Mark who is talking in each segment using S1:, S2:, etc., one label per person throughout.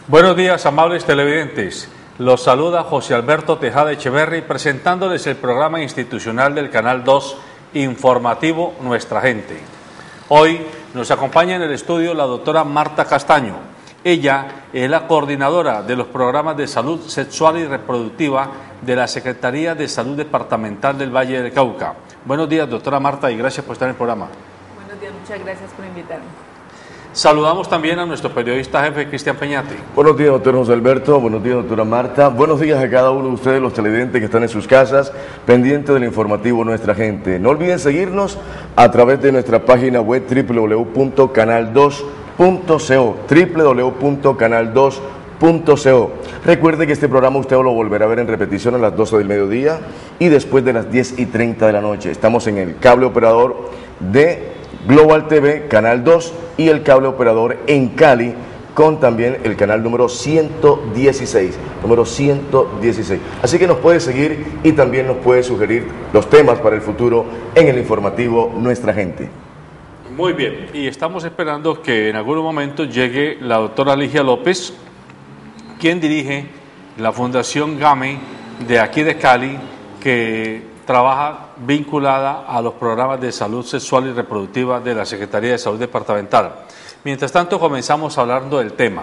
S1: Buenos días, amables televidentes. Los saluda José Alberto Tejada Echeverri presentándoles el programa institucional del Canal 2 informativo Nuestra Gente. Hoy nos acompaña en el estudio la doctora Marta Castaño. Ella es la coordinadora de los programas de salud sexual y reproductiva de la Secretaría de Salud Departamental del Valle del Cauca. Buenos días, doctora Marta, y gracias por estar en el programa.
S2: Buenos días, muchas gracias por invitarme.
S1: Saludamos también a nuestro periodista jefe, Cristian Peñate.
S3: Buenos días, doctor José Alberto. Buenos días, doctora Marta. Buenos días a cada uno de ustedes, los televidentes que están en sus casas, pendientes del informativo Nuestra Gente. No olviden seguirnos a través de nuestra página web www.canal2.co, www.canal2.co. Recuerde que este programa usted lo volverá a ver en repetición a las 12 del mediodía y después de las 10:30 de la noche. Estamos en el cable operador de Global TV, Canal 2, y el cable operador en Cali, con también el canal número 116, Así que nos puede seguir y también nos puede sugerir los temas para el futuro en el informativo Nuestra Gente.
S1: Muy bien, y estamos esperando que en algún momento llegue la doctora Ligia López, quien dirige la Fundación GAME de aquí de Cali, que trabaja vinculada a los programas de salud sexual y reproductiva de la Secretaría de Salud Departamental. Mientras tanto, comenzamos hablando del tema.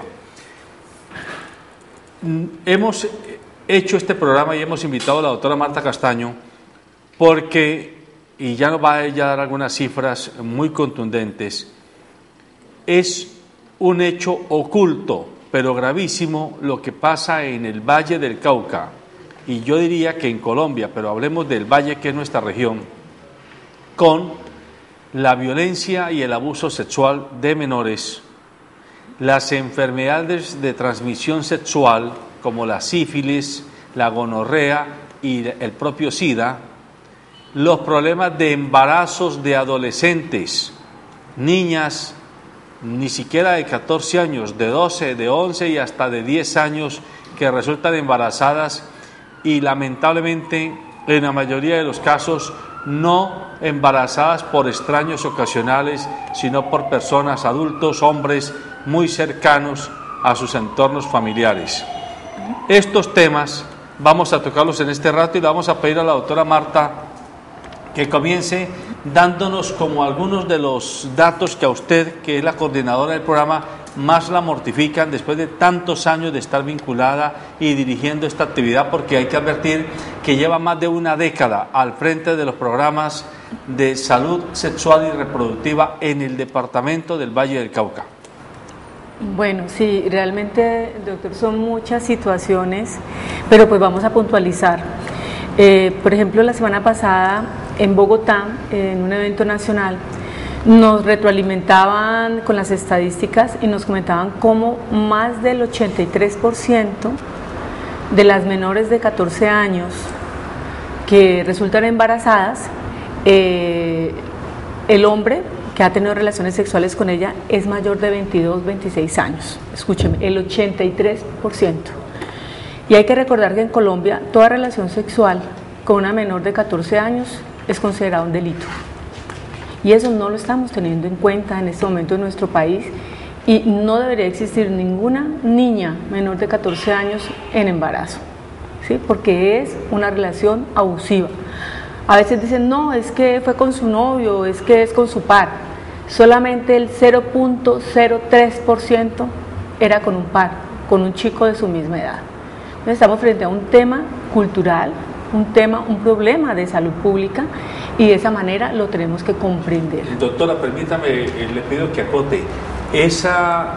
S1: Hemos hecho este programa y hemos invitado a la doctora Marta Castaño porque, y ya nos va a ella dar algunas cifras muy contundentes, es un hecho oculto, pero gravísimo, lo que pasa en el Valle del Cauca. Y yo diría que en Colombia, pero hablemos del Valle, que es nuestra región, con la violencia y el abuso sexual de menores, las enfermedades de transmisión sexual, como la sífilis, la gonorrea y el propio SIDA, los problemas de embarazos de adolescentes, niñas, ni siquiera de 14 años, de 12, de 11 y hasta de 10 años, que resultan embarazadas y lamentablemente en la mayoría de los casos no embarazadas por extraños ocasionales, sino por personas, adultos, hombres muy cercanos a sus entornos familiares. Estos temas vamos a tocarlos en este rato y le vamos a pedir a la doctora Marta que comience dándonos como algunos de los datos que a usted, que es la coordinadora del programa, más la mortifican después de tantos años de estar vinculada y dirigiendo esta actividad, porque hay que advertir que lleva más de una década al frente de los programas de salud sexual y reproductiva en el departamento del Valle del Cauca.
S2: Bueno, sí, realmente, doctor, son muchas situaciones, pero pues vamos a puntualizar. Por ejemplo, la semana pasada en Bogotá, en un evento nacional, nos retroalimentaban con las estadísticas y nos comentaban cómo más del 83% de las menores de 14 años que resultan embarazadas, el hombre que ha tenido relaciones sexuales con ella es mayor de 22, 26 años. Escúcheme, el 83%. Y hay que recordar que en Colombia toda relación sexual con una menor de 14 años es considerado un delito. Y eso no lo estamos teniendo en cuenta en este momento en nuestro país, y no debería existir ninguna niña menor de 14 años en embarazo, ¿sí? Porque es una relación abusiva. A veces dicen, no, es que fue con su novio, es que es con su par. Solamente el 0.03% era con un par, con un chico de su misma edad. Entonces estamos frente a un tema cultural, un problema de salud pública, y de esa manera lo tenemos que comprender.
S1: Doctora, permítame, le pido que acote ese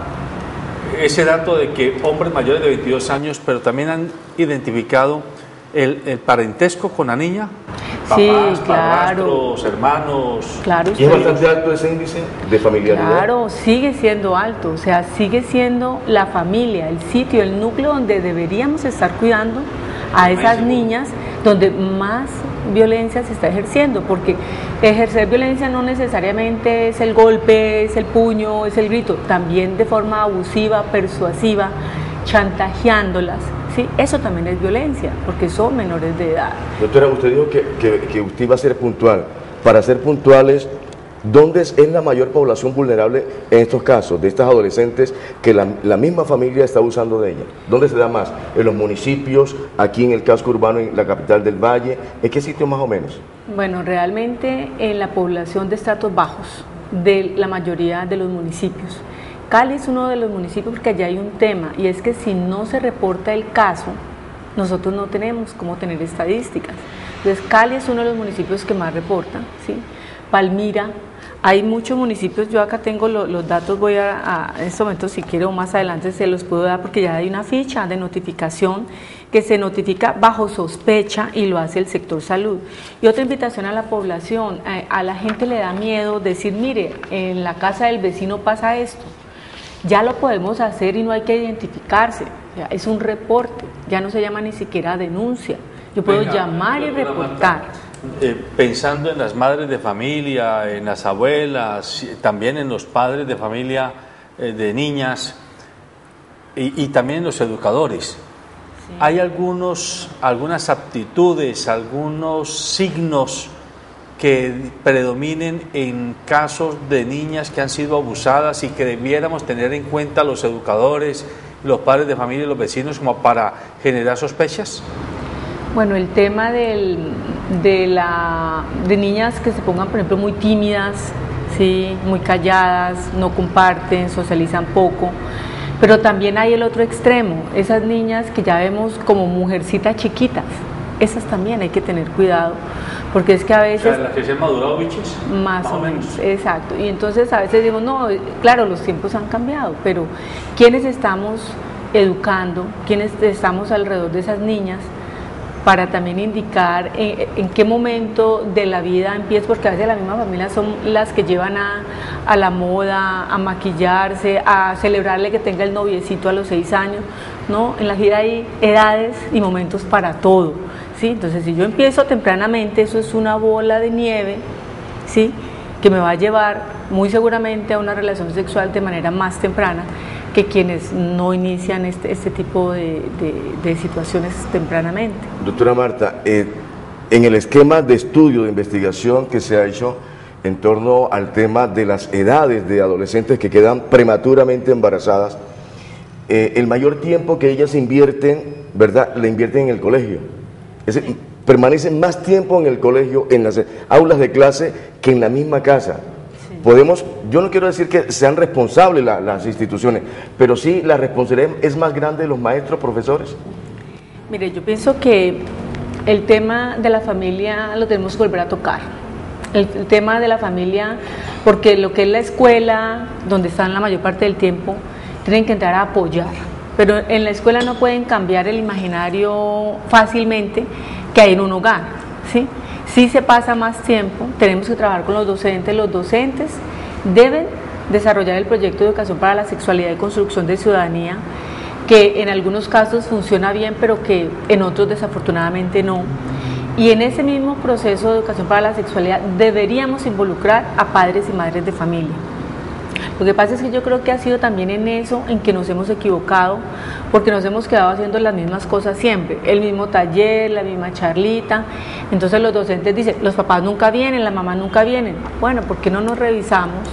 S1: dato de que hombres mayores de 22 años, pero también han identificado el parentesco con la niña. Papás,
S2: Sí, claro.
S1: padrastros, hermanos.
S2: Claro,
S3: ¿Y es bastante alto ese índice de familiaridad?
S2: Claro, sigue siendo alto, o sea, sigue siendo la familia, el sitio, el núcleo donde deberíamos estar cuidando a esas niñas, donde más violencia se está ejerciendo, porque ejercer violencia no necesariamente es el golpe, es el puño, es el grito, también de forma abusiva, persuasiva, chantajeándolas, ¿sí? Eso también es violencia, porque son menores de edad.
S3: Doctora, usted dijo que usted iba a ser puntual. Para ser puntuales, ¿Dónde es la mayor población vulnerable en estos casos, de estas adolescentes que la misma familia está abusando de ellas? ¿Dónde se da más? ¿En los municipios, aquí en el casco urbano, en la capital del Valle? ¿En qué sitio más o menos?
S2: Bueno, realmente en la población de estratos bajos de la mayoría de los municipios. Cali es uno de los municipios porque allá hay un tema, y es que si no se reporta el caso, nosotros no tenemos cómo tener estadísticas. Entonces Cali es uno de los municipios que más reporta, ¿sí? Palmira, hay muchos municipios, yo acá tengo los datos, voy en este momento, si quiero más adelante se los puedo dar, porque ya hay una ficha de notificación que se notifica bajo sospecha y lo hace el sector salud. Y otra invitación a la población, a la gente le da miedo decir, mire, en la casa del vecino pasa esto, ya lo podemos hacer y no hay que identificarse, es un reporte, ya no se llama ni siquiera denuncia, yo puedo llamar y reportar.
S1: Pensando en las madres de familia, en las abuelas, también en los padres de familia de niñas y también en los educadores, sí. ¿Hay algunas aptitudes, algunos signos que predominen en casos de niñas que han sido abusadas y que debiéramos tener en cuenta los educadores, los padres de familia y los vecinos como para generar sospechas?
S2: Bueno, el tema de niñas que se pongan, por ejemplo, muy tímidas, ¿sí? Muy calladas, no comparten, socializan poco, pero también hay el otro extremo, esas niñas que ya vemos como mujercitas chiquitas, esas también hay que tener cuidado, porque es que a veces... O sea,
S1: las que se han madurado biches.
S2: Más o menos, exacto, y entonces a veces digo, no, claro, los tiempos han cambiado, pero ¿quiénes estamos educando? ¿Quiénes estamos alrededor de esas niñas? Para también indicar en qué momento de la vida empieza, porque a veces las mismas familias son las que llevan a la moda, a maquillarse, a celebrarle que tenga el noviecito a los 6 años, ¿no? En la vida hay edades y momentos para todo, ¿sí? Entonces, si yo empiezo tempranamente, eso es una bola de nieve, ¿sí? Que me va a llevar muy seguramente a una relación sexual de manera más temprana que quienes no inician este tipo de situaciones tempranamente.
S3: Doctora Marta, en el esquema de estudio, de investigación que se ha hecho en torno al tema de las edades de adolescentes que quedan prematuramente embarazadas, el mayor tiempo que ellas invierten, ¿verdad?, le invierten en el colegio. Es decir, permanecen más tiempo en el colegio, en las aulas de clase, que en la misma casa. Yo no quiero decir que sean responsables las instituciones, pero sí la responsabilidad es más grande de los maestros, profesores.
S2: Mire, yo pienso que el tema de la familia lo tenemos que volver a tocar. El tema de la familia, porque lo que es la escuela, donde están la mayor parte del tiempo, tienen que entrar a apoyar. Pero en la escuela no pueden cambiar el imaginario fácilmente que hay en un hogar, ¿sí? Sí se pasa más tiempo, tenemos que trabajar con los docentes deben desarrollar el proyecto de educación para la sexualidad y construcción de ciudadanía, que en algunos casos funciona bien, pero que en otros desafortunadamente no. Y en ese mismo proceso de educación para la sexualidad deberíamos involucrar a padres y madres de familia. Lo que pasa es que yo creo que ha sido también en eso en que nos hemos equivocado, porque nos hemos quedado haciendo las mismas cosas siempre, el mismo taller, la misma charlita. Entonces los docentes dicen, los papás nunca vienen, las mamás nunca vienen. Bueno, ¿por qué no nos revisamos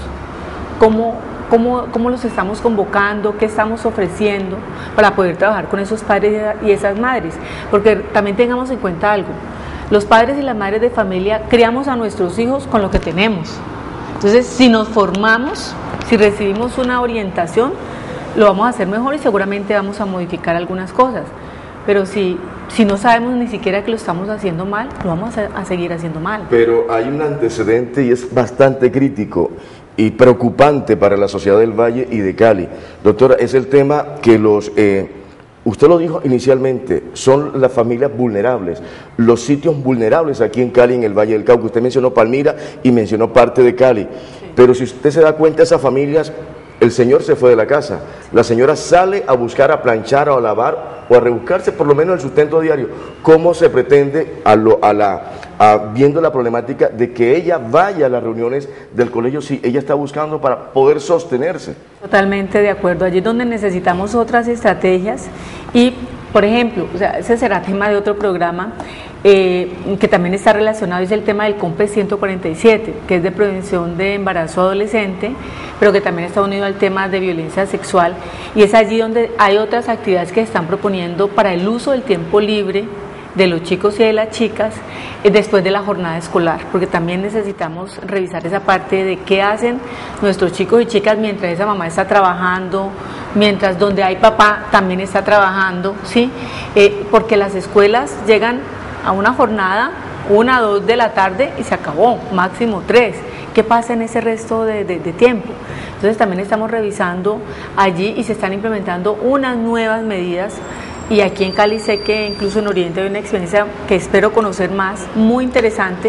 S2: cómo los estamos convocando, qué estamos ofreciendo para poder trabajar con esos padres y esas madres? Porque también tengamos en cuenta algo, los padres y las madres de familia criamos a nuestros hijos con lo que tenemos. Entonces, si nos formamos, si recibimos una orientación, lo vamos a hacer mejor y seguramente vamos a modificar algunas cosas. Pero si no sabemos ni siquiera que lo estamos haciendo mal, lo vamos a seguir haciendo mal. Pero
S3: hay un antecedente y es bastante crítico y preocupante para la sociedad del Valle y de Cali. Doctora, es el tema que usted lo dijo inicialmente, son las familias vulnerables, los sitios vulnerables aquí en Cali, en el Valle del Cauca. Usted mencionó Palmira y mencionó parte de Cali, sí. Pero si usted se da cuenta, esas familias, el señor se fue de la casa, la señora sale a buscar, a planchar o a lavar o a rebuscarse por lo menos el sustento diario. ¿Cómo se pretende, viendo la problemática de que ella vaya a las reuniones del colegio si ella está buscando para poder sostenerse?
S2: Totalmente de acuerdo, allí es donde necesitamos otras estrategias y Por ejemplo, o sea, ese será tema de otro programa que también está relacionado, es el tema del COMPES 147, que es de prevención de embarazo adolescente, pero que también está unido al tema de violencia sexual, y es allí donde hay otras actividades que se están proponiendo para el uso del tiempo libre de los chicos y de las chicas después de la jornada escolar, porque también necesitamos revisar esa parte de qué hacen nuestros chicos y chicas mientras esa mamá está trabajando, mientras donde hay papá también está trabajando, ¿sí? Porque las escuelas llegan a una jornada 1 a 2 de la tarde y se acabó, máximo 3. ¿Qué pasa en ese resto de tiempo? Entonces también estamos revisando allí y se están implementando unas nuevas medidas. Y aquí en Cali sé que incluso en Oriente hay una experiencia que espero conocer más, muy interesante,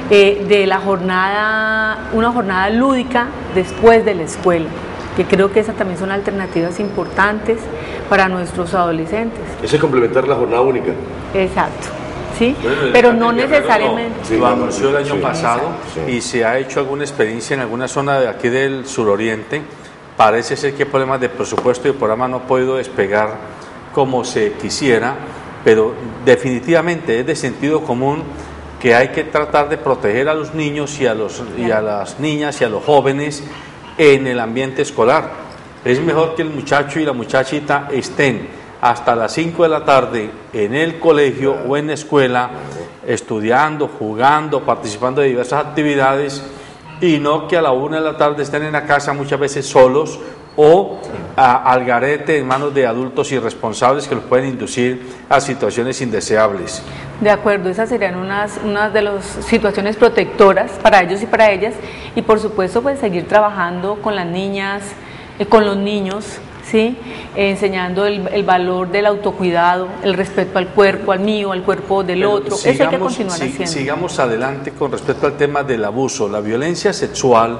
S2: de la jornada, una jornada lúdica después de la escuela, que creo que esas también son alternativas importantes para nuestros adolescentes.
S3: Eso es complementar la jornada única.
S2: Exacto, ¿sí? Bueno, pero no necesariamente.
S1: Sí, lo anunció el año pasado y se ha hecho alguna experiencia en alguna zona de aquí del suroriente. Parece ser que hay problemas de presupuesto y el programa no ha podido despegar como se quisiera, pero definitivamente es de sentido común que hay que tratar de proteger a los niños y a las niñas y a los jóvenes en el ambiente escolar. Es mejor que el muchacho y la muchachita estén hasta las 5 de la tarde en el colegio o en la escuela estudiando, jugando, participando de diversas actividades, y no que a la 1 de la tarde estén en la casa muchas veces solos o al garete en manos de adultos irresponsables que los pueden inducir a situaciones indeseables.
S2: De acuerdo, esas serían unas de las situaciones protectoras para ellos y para ellas, y por supuesto pues seguir trabajando con las niñas, con los niños, ¿sí? Enseñando el valor del autocuidado, el respeto al cuerpo, al mío, al cuerpo del otro. Eso hay que continuar haciendo.
S1: Sigamos adelante con respecto al tema del abuso. La violencia sexual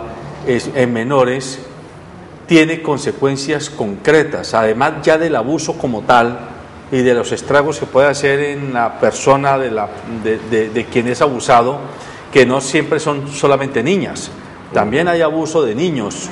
S1: en menores tiene consecuencias concretas, además ya del abuso como tal y de los estragos que puede hacer en la persona de quien es abusado, que no siempre son solamente niñas, también hay abuso de niños,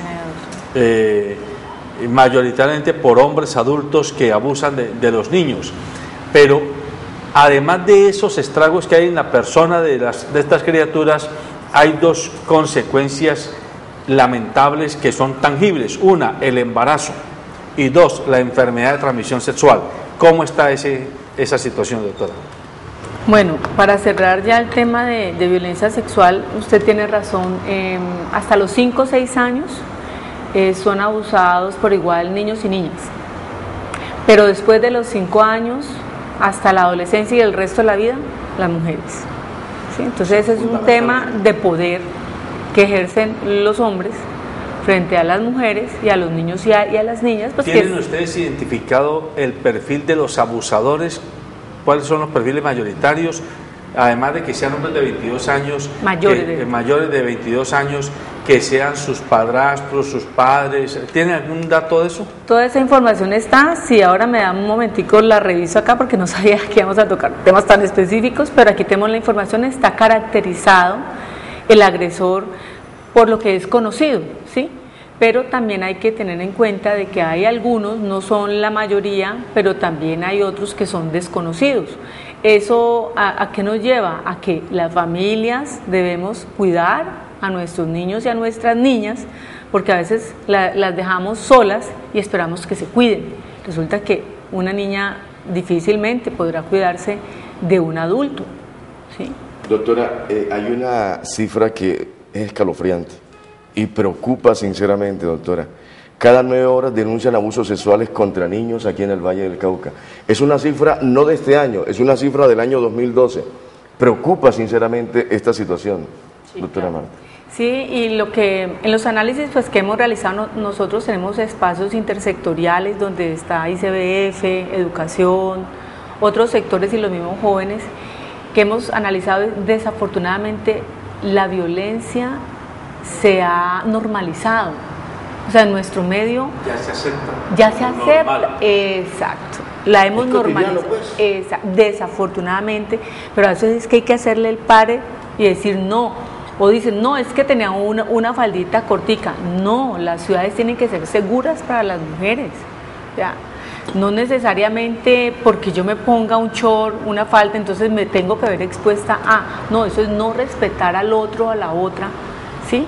S1: mayoritariamente por hombres adultos que abusan de los niños, pero además de esos estragos que hay en la persona de estas criaturas, hay dos consecuencias lamentables que son tangibles: una, el embarazo, y dos, la enfermedad de transmisión sexual. ¿Cómo está esa situación, doctora?
S2: Bueno, para cerrar ya el tema de violencia sexual, usted tiene razón, hasta los 5 o 6 años son abusados por igual niños y niñas, pero después de los 5 años hasta la adolescencia y el resto de la vida, las mujeres, ¿sí? Entonces ese es un tema de poder que ejercen los hombres frente a las mujeres y a los niños y a las niñas. Pues
S1: ¿tienen ustedes identificado el perfil de los abusadores? ¿Cuáles son los perfiles mayoritarios? Además de que sean hombres de 22 años, mayores de 22 años, que sean sus padrastros, sus padres. ¿Tienen algún dato de eso?
S2: Toda esa información está, sí, ahora me da un momentico, la reviso acá porque no sabía que íbamos a tocar temas tan específicos, pero aquí tenemos la información, está caracterizado el agresor por lo que es conocido, ¿sí? Pero también hay que tener en cuenta de que hay algunos, no son la mayoría, pero también hay otros que son desconocidos. ¿Eso a qué nos lleva? A que las familias debemos cuidar a nuestros niños y a nuestras niñas, porque a veces las dejamos solas y esperamos que se cuiden. Resulta que una niña difícilmente podrá cuidarse de un adulto, ¿sí?
S3: Doctora, hay una cifra que es escalofriante y preocupa sinceramente, doctora. Cada 9 horas denuncian abusos sexuales contra niños aquí en el Valle del Cauca. Es una cifra no de este año, es una cifra del año 2012. Preocupa sinceramente esta situación, sí, doctora Marta.
S2: Sí, y lo que en los análisis pues, que hemos realizado, nosotros tenemos espacios intersectoriales donde está ICBF, educación, otros sectores y los mismos jóvenes, que hemos analizado. Desafortunadamente la violencia se ha normalizado, o sea, en nuestro medio ya se acepta, exacto, la hemos normalizado, pues. Desafortunadamente, pero a veces es que hay que hacerle el pare y decir no, o dicen no, es que tenía una faldita cortica, no, las ciudades tienen que ser seguras para las mujeres, ¿ya? no necesariamente porque yo me ponga un short, una falda, entonces me tengo que ver expuesta a, no, eso es no respetar al otro, a la otra, ¿sí?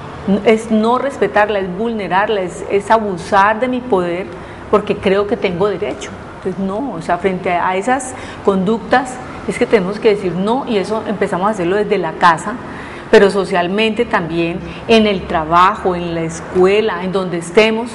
S2: Es no respetarla, es vulnerarla, es abusar de mi poder porque creo que tengo derecho. Entonces no, o sea, frente a esas conductas es que tenemos que decir no, y eso empezamos a hacerlo desde la casa, pero socialmente también, en el trabajo, en la escuela, en donde estemos.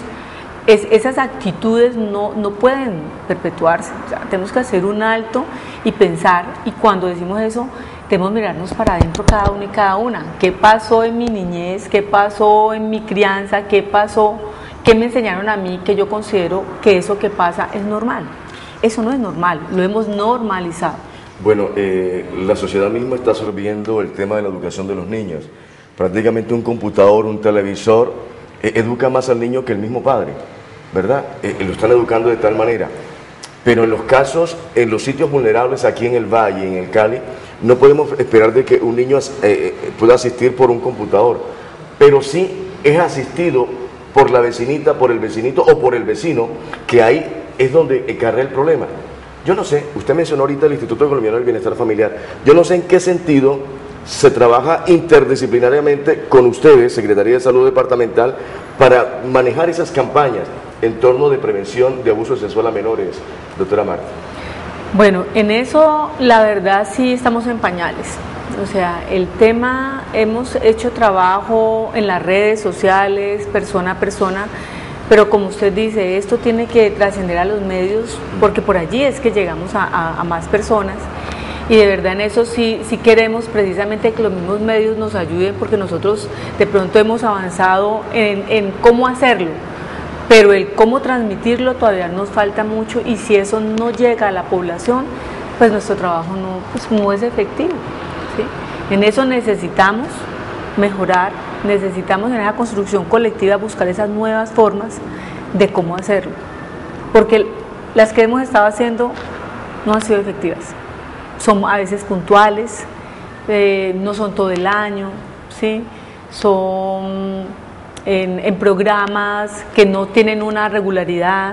S2: Esas actitudes no pueden perpetuarse, o sea, tenemos que hacer un alto y pensar, y cuando decimos eso, debemos mirarnos para adentro cada uno y cada una. ¿Qué pasó en mi niñez? ¿Qué pasó en mi crianza? ¿Qué pasó? ¿Qué me enseñaron a mí que yo considero que eso que pasa es normal? Eso no es normal, lo hemos normalizado.
S3: Bueno, la sociedad misma está absorbiendo el tema de la educación de los niños. Prácticamente un computador, un televisor, educa más al niño que el mismo padre, ¿verdad? Lo están educando de tal manera. Pero en los casos, en los sitios vulnerables aquí en el Valle, en el Cali, no podemos esperar de que un niño pueda asistir por un computador, pero sí es asistido por la vecinita, por el vecinito o por el vecino, que ahí es donde carrea el problema. Yo no sé, usted mencionó ahorita el Instituto Colombiano del Bienestar Familiar, yo no sé en qué sentido se trabaja interdisciplinariamente con ustedes, Secretaría de Salud Departamental, para manejar esas campañas en torno de prevención de abuso sexual a menores, doctora Marta.
S2: Bueno, en eso la verdad sí estamos en pañales. O sea, el tema, hemos hecho trabajo en las redes sociales, persona a persona, pero como usted dice, esto tiene que trascender a los medios, porque por allí es que llegamos a más personas, y de verdad en eso sí queremos precisamente que los mismos medios nos ayuden, porque nosotros de pronto hemos avanzado en cómo hacerlo, pero el cómo transmitirlo todavía nos falta mucho, y si eso no llega a la población, pues nuestro trabajo no es efectivo, ¿sí? En eso necesitamos mejorar, necesitamos en esa construcción colectiva buscar esas nuevas formas de cómo hacerlo, porque las que hemos estado haciendo no han sido efectivas, son a veces puntuales, no son todo el año, ¿sí? Son en programas que no tienen una regularidad,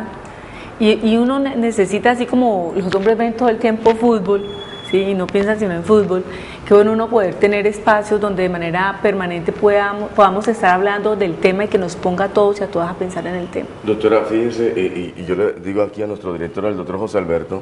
S2: y uno necesita, así como los hombres ven todo el tiempo fútbol, ¿sí? Y no piensan sino en fútbol, que bueno uno poder tener espacios donde de manera permanente podamos estar hablando del tema y que nos ponga a todos y a todas a pensar en el tema.
S3: Doctora, fíjense, y yo le digo aquí a nuestro director, al doctor José Alberto,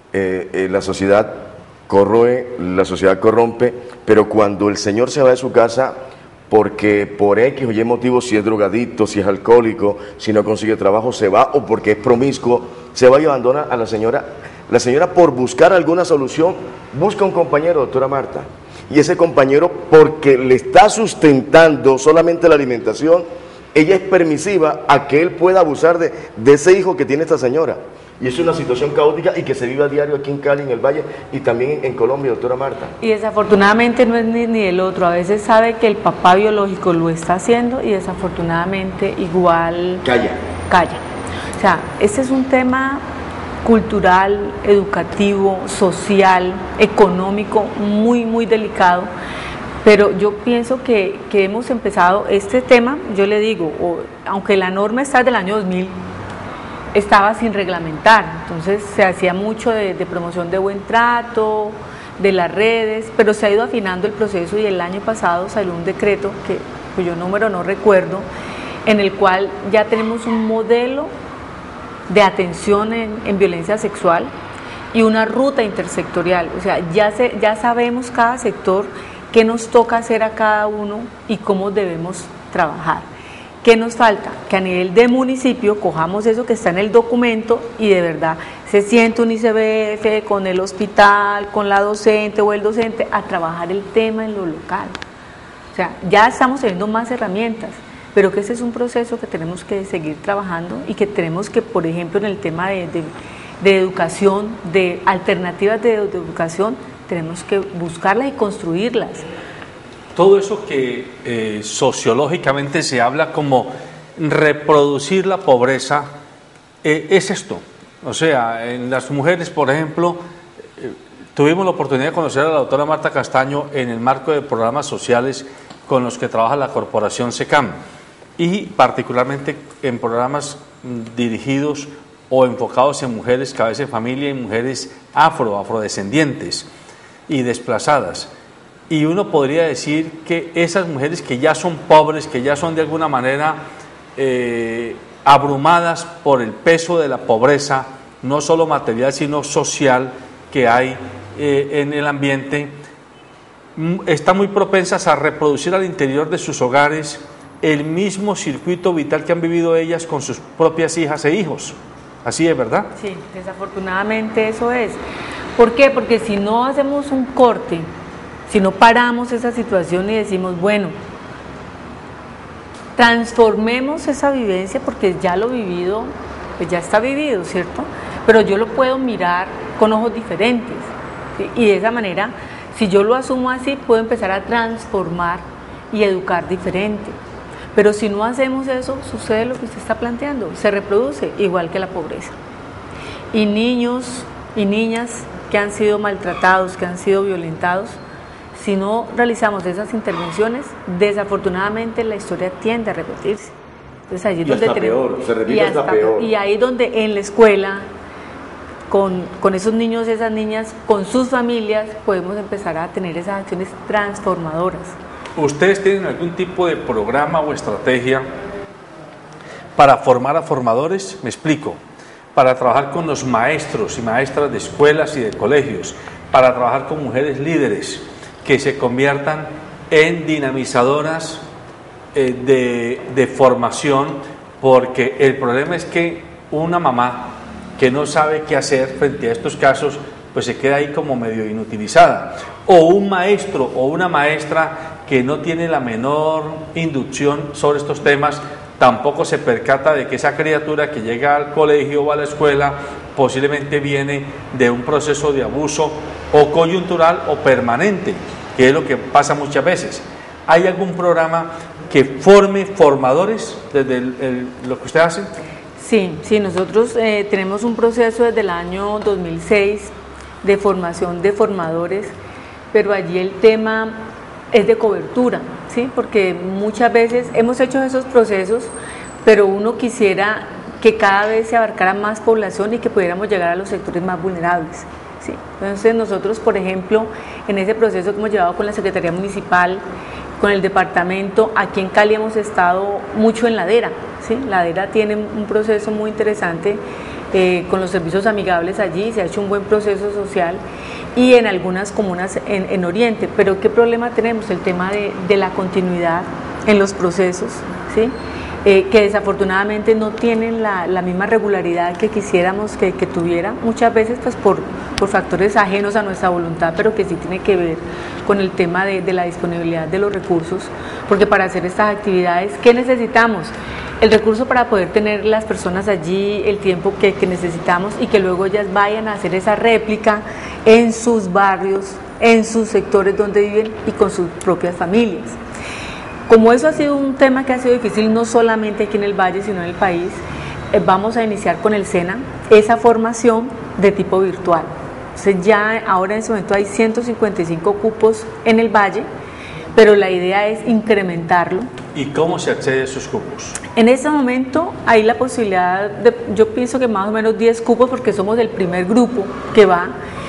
S3: la sociedad corroe, la sociedad corrompe, pero cuando el señor se va de su casa, porque por X o Y motivo, si es drogadicto, si es alcohólico, si no consigue trabajo, se va, o porque es promiscuo, se va y abandona a la señora. La señora, por buscar alguna solución, busca un compañero, doctora Marta, y ese compañero, porque le está sustentando solamente la alimentación, ella es permisiva a que él pueda abusar de ese hijo que tiene esta señora. Y es una situación caótica y que se vive a diario aquí en Cali, en el Valle, y también en Colombia, doctora Marta. Y
S2: desafortunadamente no es ni el otro, a veces sabe que el papá biológico lo está haciendo y desafortunadamente igual calla. O sea, este es un tema cultural, educativo, social, económico, muy delicado, pero yo pienso que hemos empezado este tema, yo le digo, aunque la norma está del año 2000, estaba sin reglamentar, entonces se hacía mucho de promoción de buen trato, de las redes, pero se ha ido afinando el proceso, y el año pasado salió un decreto, cuyo número no recuerdo, en el cual ya tenemos un modelo de atención en violencia sexual y una ruta intersectorial, o sea, ya sabemos cada sector qué nos toca hacer a cada uno y cómo debemos trabajar. ¿Qué nos falta? Que a nivel de municipio cojamos eso que está en el documento y de verdad se siente un ICBF con el hospital, con la docente o el docente a trabajar el tema en lo local. O sea, ya estamos teniendo más herramientas, pero que ese es un proceso que tenemos que seguir trabajando y que tenemos que, por ejemplo, en el tema de educación, de alternativas de educación, tenemos que buscarlas y construirlas.
S1: Todo eso que sociológicamente se habla como reproducir la pobreza, es esto. O sea, en las mujeres, por ejemplo, tuvimos la oportunidad de conocer a la doctora Marta Castaño en el marco de programas sociales con los que trabaja la corporación SECAM, y particularmente en programas dirigidos o enfocados en mujeres cabeza de familia y mujeres afrodescendientes y desplazadas. Y uno podría decir que esas mujeres que ya son pobres, que ya son de alguna manera abrumadas por el peso de la pobreza, no solo material, sino social que hay en el ambiente, están muy propensas a reproducir al interior de sus hogares el mismo circuito vital que han vivido ellas con sus propias hijas e hijos. Así es, ¿verdad?
S2: Sí, desafortunadamente eso es. ¿Por qué? Porque si no hacemos un corte, si no paramos esa situación y decimos, bueno, transformemos esa vivencia, porque ya lo vivido, pues ya está vivido, ¿cierto? Pero yo lo puedo mirar con ojos diferentes, ¿sí? Y de esa manera, si yo lo asumo así, puedo empezar a transformar y educar diferente. Pero si no hacemos eso, sucede lo que usted está planteando, se reproduce igual que la pobreza. Y niños y niñas que han sido maltratados, que han sido violentados, si no realizamos esas intervenciones, desafortunadamente la historia tiende a repetirse. Entonces allí es donde tenemos,
S3: peor, se repite hasta peor.
S2: Y ahí donde en la escuela, con esos niños, esas niñas, con sus familias, podemos empezar a tener esas acciones transformadoras.
S1: ¿Ustedes tienen algún tipo de programa o estrategia para formar a formadores? Me explico. Para trabajar con los maestros y maestras de escuelas y de colegios, para trabajar con mujeres líderes que se conviertan en dinamizadoras de formación, porque el problema es que una mamá que no sabe qué hacer frente a estos casos, pues se queda ahí como medio inutilizada, o un maestro o una maestra que no tiene la menor inducción sobre estos temas, tampoco se percata de que esa criatura que llega al colegio o a la escuela posiblemente viene de un proceso de abuso o coyuntural o permanente, que es lo que pasa muchas veces. ¿Hay algún programa que forme formadores desde lo que usted hace?
S2: Sí, nosotros tenemos un proceso desde el año 2006 de formación de formadores, pero allí el tema es de cobertura, ¿sí? Porque muchas veces hemos hecho esos procesos, pero uno quisiera que cada vez se abarcara más población y que pudiéramos llegar a los sectores más vulnerables, ¿sí? Entonces nosotros, por ejemplo, en ese proceso que hemos llevado con la Secretaría Municipal, con el departamento, aquí en Cali hemos estado mucho en Ladera, ¿sí? Ladera tiene un proceso muy interesante con los servicios amigables allí, se ha hecho un buen proceso social, y en algunas comunas en Oriente. Pero ¿qué problema tenemos? El tema de la continuidad en los procesos, ¿sí? Que desafortunadamente no tienen la misma regularidad que quisiéramos que tuvieran, muchas veces pues por factores ajenos a nuestra voluntad, pero que sí tiene que ver con el tema de la disponibilidad de los recursos, porque para hacer estas actividades, ¿qué necesitamos? El recurso para poder tener las personas allí, el tiempo que necesitamos, y que luego ellas vayan a hacer esa réplica en sus barrios, en sus sectores donde viven y con sus propias familias. Como eso ha sido un tema que ha sido difícil no solamente aquí en el Valle, sino en el país, vamos a iniciar con el SENA esa formación de tipo virtual. Entonces ya ahora en ese momento hay 155 cupos en el Valle, pero la idea es incrementarlo.
S1: ¿Y cómo se accede a esos cupos?
S2: En este momento hay la posibilidad yo pienso que más o menos 10 cupos, porque somos el primer grupo que va,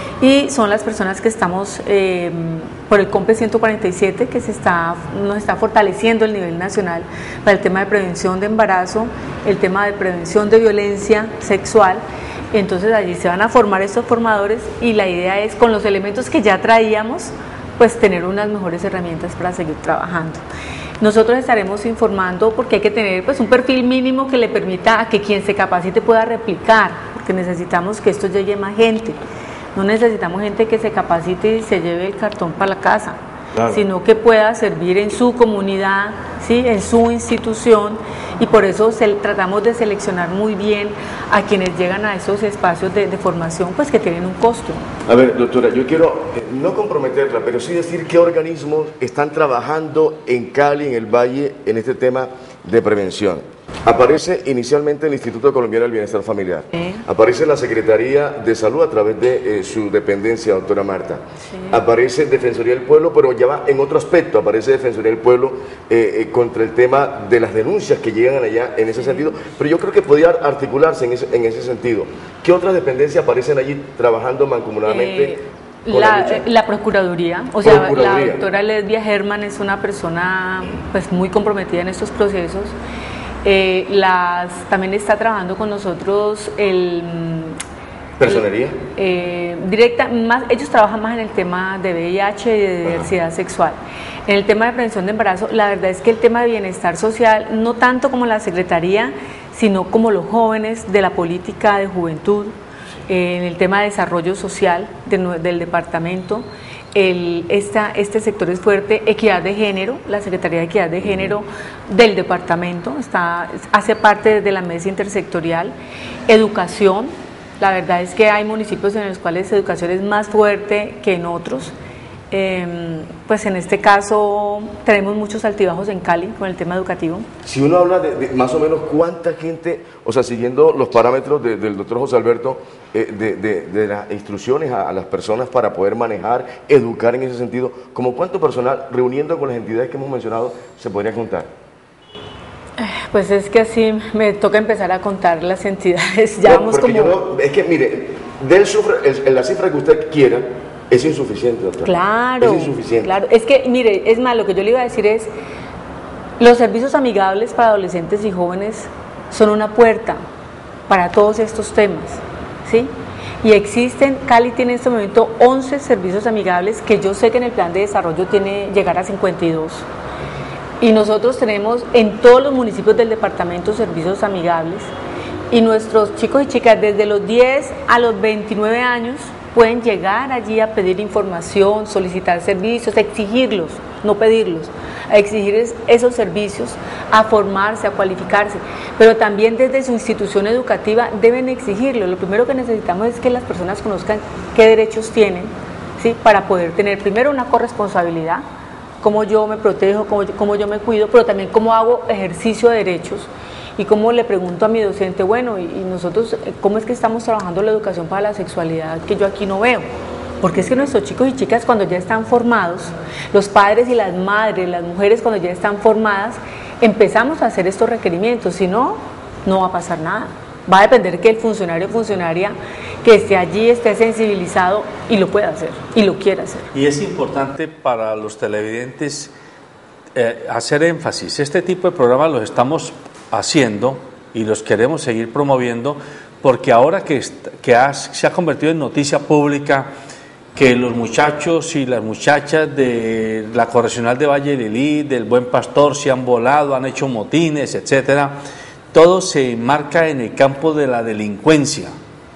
S2: y son las personas que estamos por el COMPE 147, que nos está fortaleciendo el nivel nacional para el tema de prevención de embarazo, el tema de prevención de violencia sexual. Entonces allí se van a formar estos formadores, y la idea es, con los elementos que ya traíamos, pues tener unas mejores herramientas para seguir trabajando. Nosotros estaremos informando, porque hay que tener pues un perfil mínimo que le permita a que quien se capacite pueda replicar, porque necesitamos que esto llegue a más gente. No necesitamos gente que se capacite y se lleve el cartón para la casa, claro, sino que pueda servir en su comunidad, ¿sí? En su institución, y por eso tratamos de seleccionar muy bien a quienes llegan a esos espacios de formación, pues que tienen un costo.
S3: A ver, doctora, yo quiero no comprometerla, pero sí decir qué organismos están trabajando en Cali, en el Valle, en este tema de prevención. Aparece inicialmente el Instituto Colombiano del Bienestar Familiar. Aparece la Secretaría de Salud a través de su dependencia, doctora Marta.
S2: Sí.
S3: Aparece Defensoría del Pueblo, pero ya va en otro aspecto. Aparece Defensoría del Pueblo contra el tema de las denuncias que llegan allá en ese sentido. Pero yo creo que podría articularse en ese sentido. ¿Qué otras dependencias aparecen allí trabajando mancomunadamente?
S2: La Procuraduría, o sea, la doctora Lesbia Herman es una persona pues muy comprometida en estos procesos. También está trabajando con nosotros
S3: ¿Personería?
S2: Ellos trabajan más en el tema de VIH y de diversidad sexual. En el tema de prevención de embarazo, la verdad es que el tema de bienestar social, no tanto como la Secretaría, sino como los jóvenes de la política de juventud, en el tema de desarrollo social del departamento, este sector es fuerte. Equidad de género, la Secretaría de Equidad de Género del departamento hace parte de la mesa intersectorial. Educación, la verdad es que hay municipios en los cuales educación es más fuerte que en otros. Pues en este caso tenemos muchos altibajos en Cali con el tema educativo.
S3: Si uno habla de más o menos cuánta gente, o sea, siguiendo los parámetros del doctor José Alberto, de las instrucciones a las personas para poder manejar, educar en ese sentido, como cuánto personal, reuniendo con las entidades que hemos mencionado, se podría contar.
S2: Pues es que así me toca empezar a contar las entidades. Ya vamos como...
S3: es que mire, la cifra que usted quiera, es insuficiente, doctor.
S2: Claro,
S3: es insuficiente.
S2: Claro, es que, mire, es más, lo que yo le iba a decir es, los servicios amigables para adolescentes y jóvenes son una puerta para todos estos temas, ¿sí? Y Cali tiene en este momento 11 servicios amigables, que yo sé que en el plan de desarrollo tiene llegar a 52. Y nosotros tenemos en todos los municipios del departamento servicios amigables, y nuestros chicos y chicas desde los 10 a los 29 años pueden llegar allí a pedir información, solicitar servicios, exigirlos, no pedirlos, a exigir esos servicios, a formarse, a cualificarse, pero también desde su institución educativa deben exigirlo. Lo primero que necesitamos es que las personas conozcan qué derechos tienen, ¿sí? Para poder tener primero una corresponsabilidad, cómo yo me protejo, cómo yo me cuido, pero también cómo hago ejercicio de derechos. Y cómo le pregunto a mi docente, bueno, y nosotros, ¿cómo es que estamos trabajando la educación para la sexualidad que yo aquí no veo? Porque es que nuestros chicos y chicas cuando ya están formados, los padres y las madres, las mujeres cuando ya están formadas, empezamos a hacer estos requerimientos, si no, no va a pasar nada. Va a depender que el funcionario o funcionaria que esté allí esté sensibilizado y lo pueda hacer, y lo quiera hacer.
S1: Y es importante para los televidentes hacer énfasis, este tipo de programas los estamos haciendo y los queremos seguir promoviendo, porque ahora que se ha convertido en noticia pública que los muchachos y las muchachas de la Correccional de Valle de Lilí, del Buen Pastor, se han volado, han hecho motines, etcétera, todo se enmarca en el campo de la delincuencia.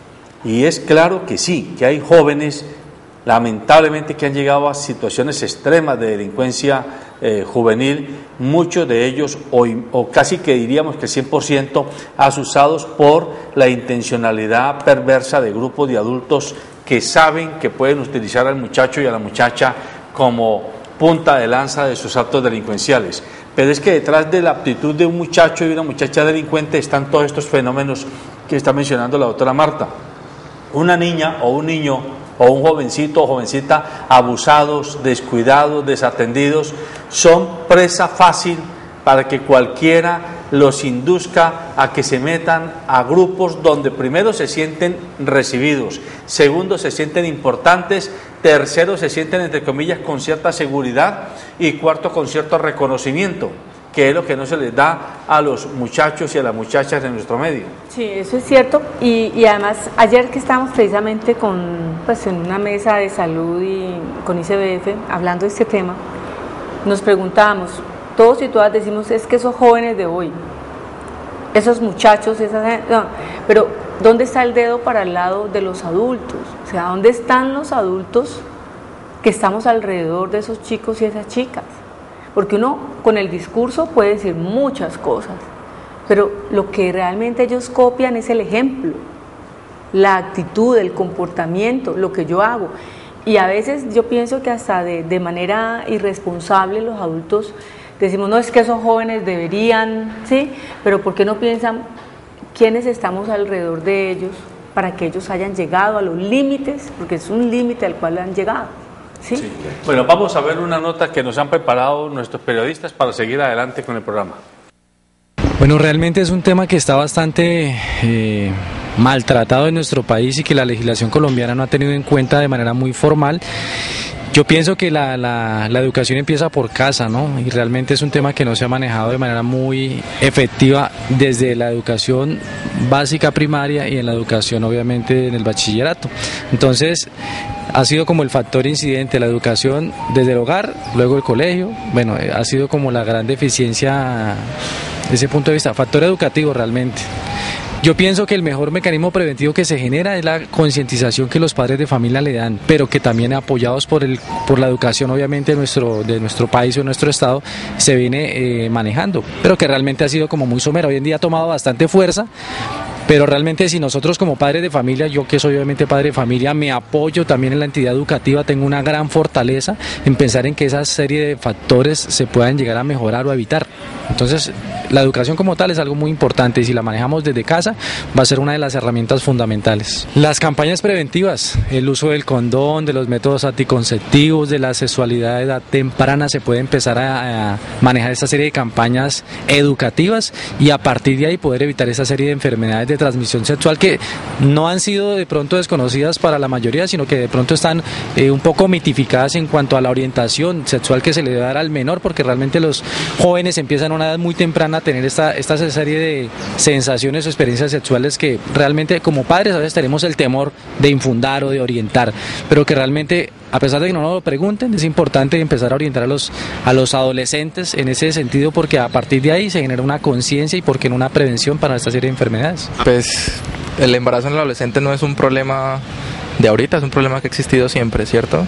S1: Y es claro que sí, que hay jóvenes lamentablemente que han llegado a situaciones extremas de delincuencia juvenil, muchos de ellos, o casi que diríamos que 100%, asusados por la intencionalidad perversa de grupos de adultos que saben que pueden utilizar al muchacho y a la muchacha como punta de lanza de sus actos delincuenciales. Pero es que detrás de la aptitud de un muchacho y una muchacha delincuente están todos estos fenómenos que está mencionando la doctora Marta. Una niña o un niño o un jovencito o jovencita abusados, descuidados, desatendidos, son presa fácil para que cualquiera los induzca a que se metan a grupos donde primero se sienten recibidos, segundo se sienten importantes, tercero se sienten entre comillas con cierta seguridad y cuarto con cierto reconocimiento, que es lo que no se les da a los muchachos y a las muchachas en nuestro medio.
S2: Sí, eso es cierto, y además ayer que estábamos precisamente en una mesa de salud y con ICBF hablando de este tema, nos preguntábamos, todos y todas decimos, es que esos jóvenes de hoy, esos muchachos, pero ¿dónde está el dedo para el lado de los adultos? O sea, ¿dónde están los adultos que estamos alrededor de esos chicos y esas chicas? Porque uno con el discurso puede decir muchas cosas, pero lo que realmente ellos copian es el ejemplo, la actitud, el comportamiento, lo que yo hago. Y a veces yo pienso que hasta de manera irresponsable los adultos decimos, no, es que esos jóvenes deberían, ¿sí? Pero ¿por qué no piensan quiénes estamos alrededor de ellos? para que ellos hayan llegado a los límites, porque es un límite al cual han llegado. ¿Sí?
S1: Sí. Bueno, vamos a ver una nota que nos han preparado nuestros periodistas para seguir adelante con el programa.
S4: Bueno, realmente es un tema que está bastante maltratado en nuestro país y que la legislación colombiana no ha tenido en cuenta de manera muy formal. Yo pienso que la educación empieza por casa, ¿no? Y realmente es un tema que no se ha manejado de manera muy efectiva desde la educación básica primaria y en la educación obviamente en el bachillerato. Entonces ha sido como el factor incidente, la educación desde el hogar, luego el colegio, bueno, ha sido como la gran deficiencia desde ese punto de vista, factor educativo realmente. Yo pienso que el mejor mecanismo preventivo que se genera es la concientización que los padres de familia le dan, pero que también apoyados por la educación obviamente de nuestro país o de nuestro estado se viene manejando, pero que realmente ha sido como muy somera. Hoy en día ha tomado bastante fuerza, pero realmente si nosotros como padres de familia, yo que soy obviamente padre de familia, me apoyo también en la entidad educativa, tengo una gran fortaleza en pensar en que esa serie de factores se puedan llegar a mejorar o a evitar. Entonces, la educación como tal es algo muy importante y si la manejamos desde casa va a ser una de las herramientas fundamentales. Las campañas preventivas, el uso del condón, de los métodos anticonceptivos, de la sexualidad de edad temprana, se puede empezar a manejar esta serie de campañas educativas y a partir de ahí poder evitar esa serie de enfermedades de transmisión sexual que no han sido de pronto desconocidas para la mayoría, sino que de pronto están un poco mitificadas en cuanto a la orientación sexual que se le debe dar al menor, porque realmente los jóvenes empiezan a una edad muy temprana a tener esta serie de sensaciones o experiencias sexuales que realmente como padres a veces tenemos el temor de infundar o de orientar, pero que realmente a pesar de que no nos lo pregunten, es importante empezar a orientar a los adolescentes en ese sentido, porque a partir de ahí se genera una conciencia y porque no una prevención para esta serie de enfermedades.
S5: Pues el embarazo en el adolescente no es un problema de ahorita, es un problema que ha existido siempre, ¿cierto?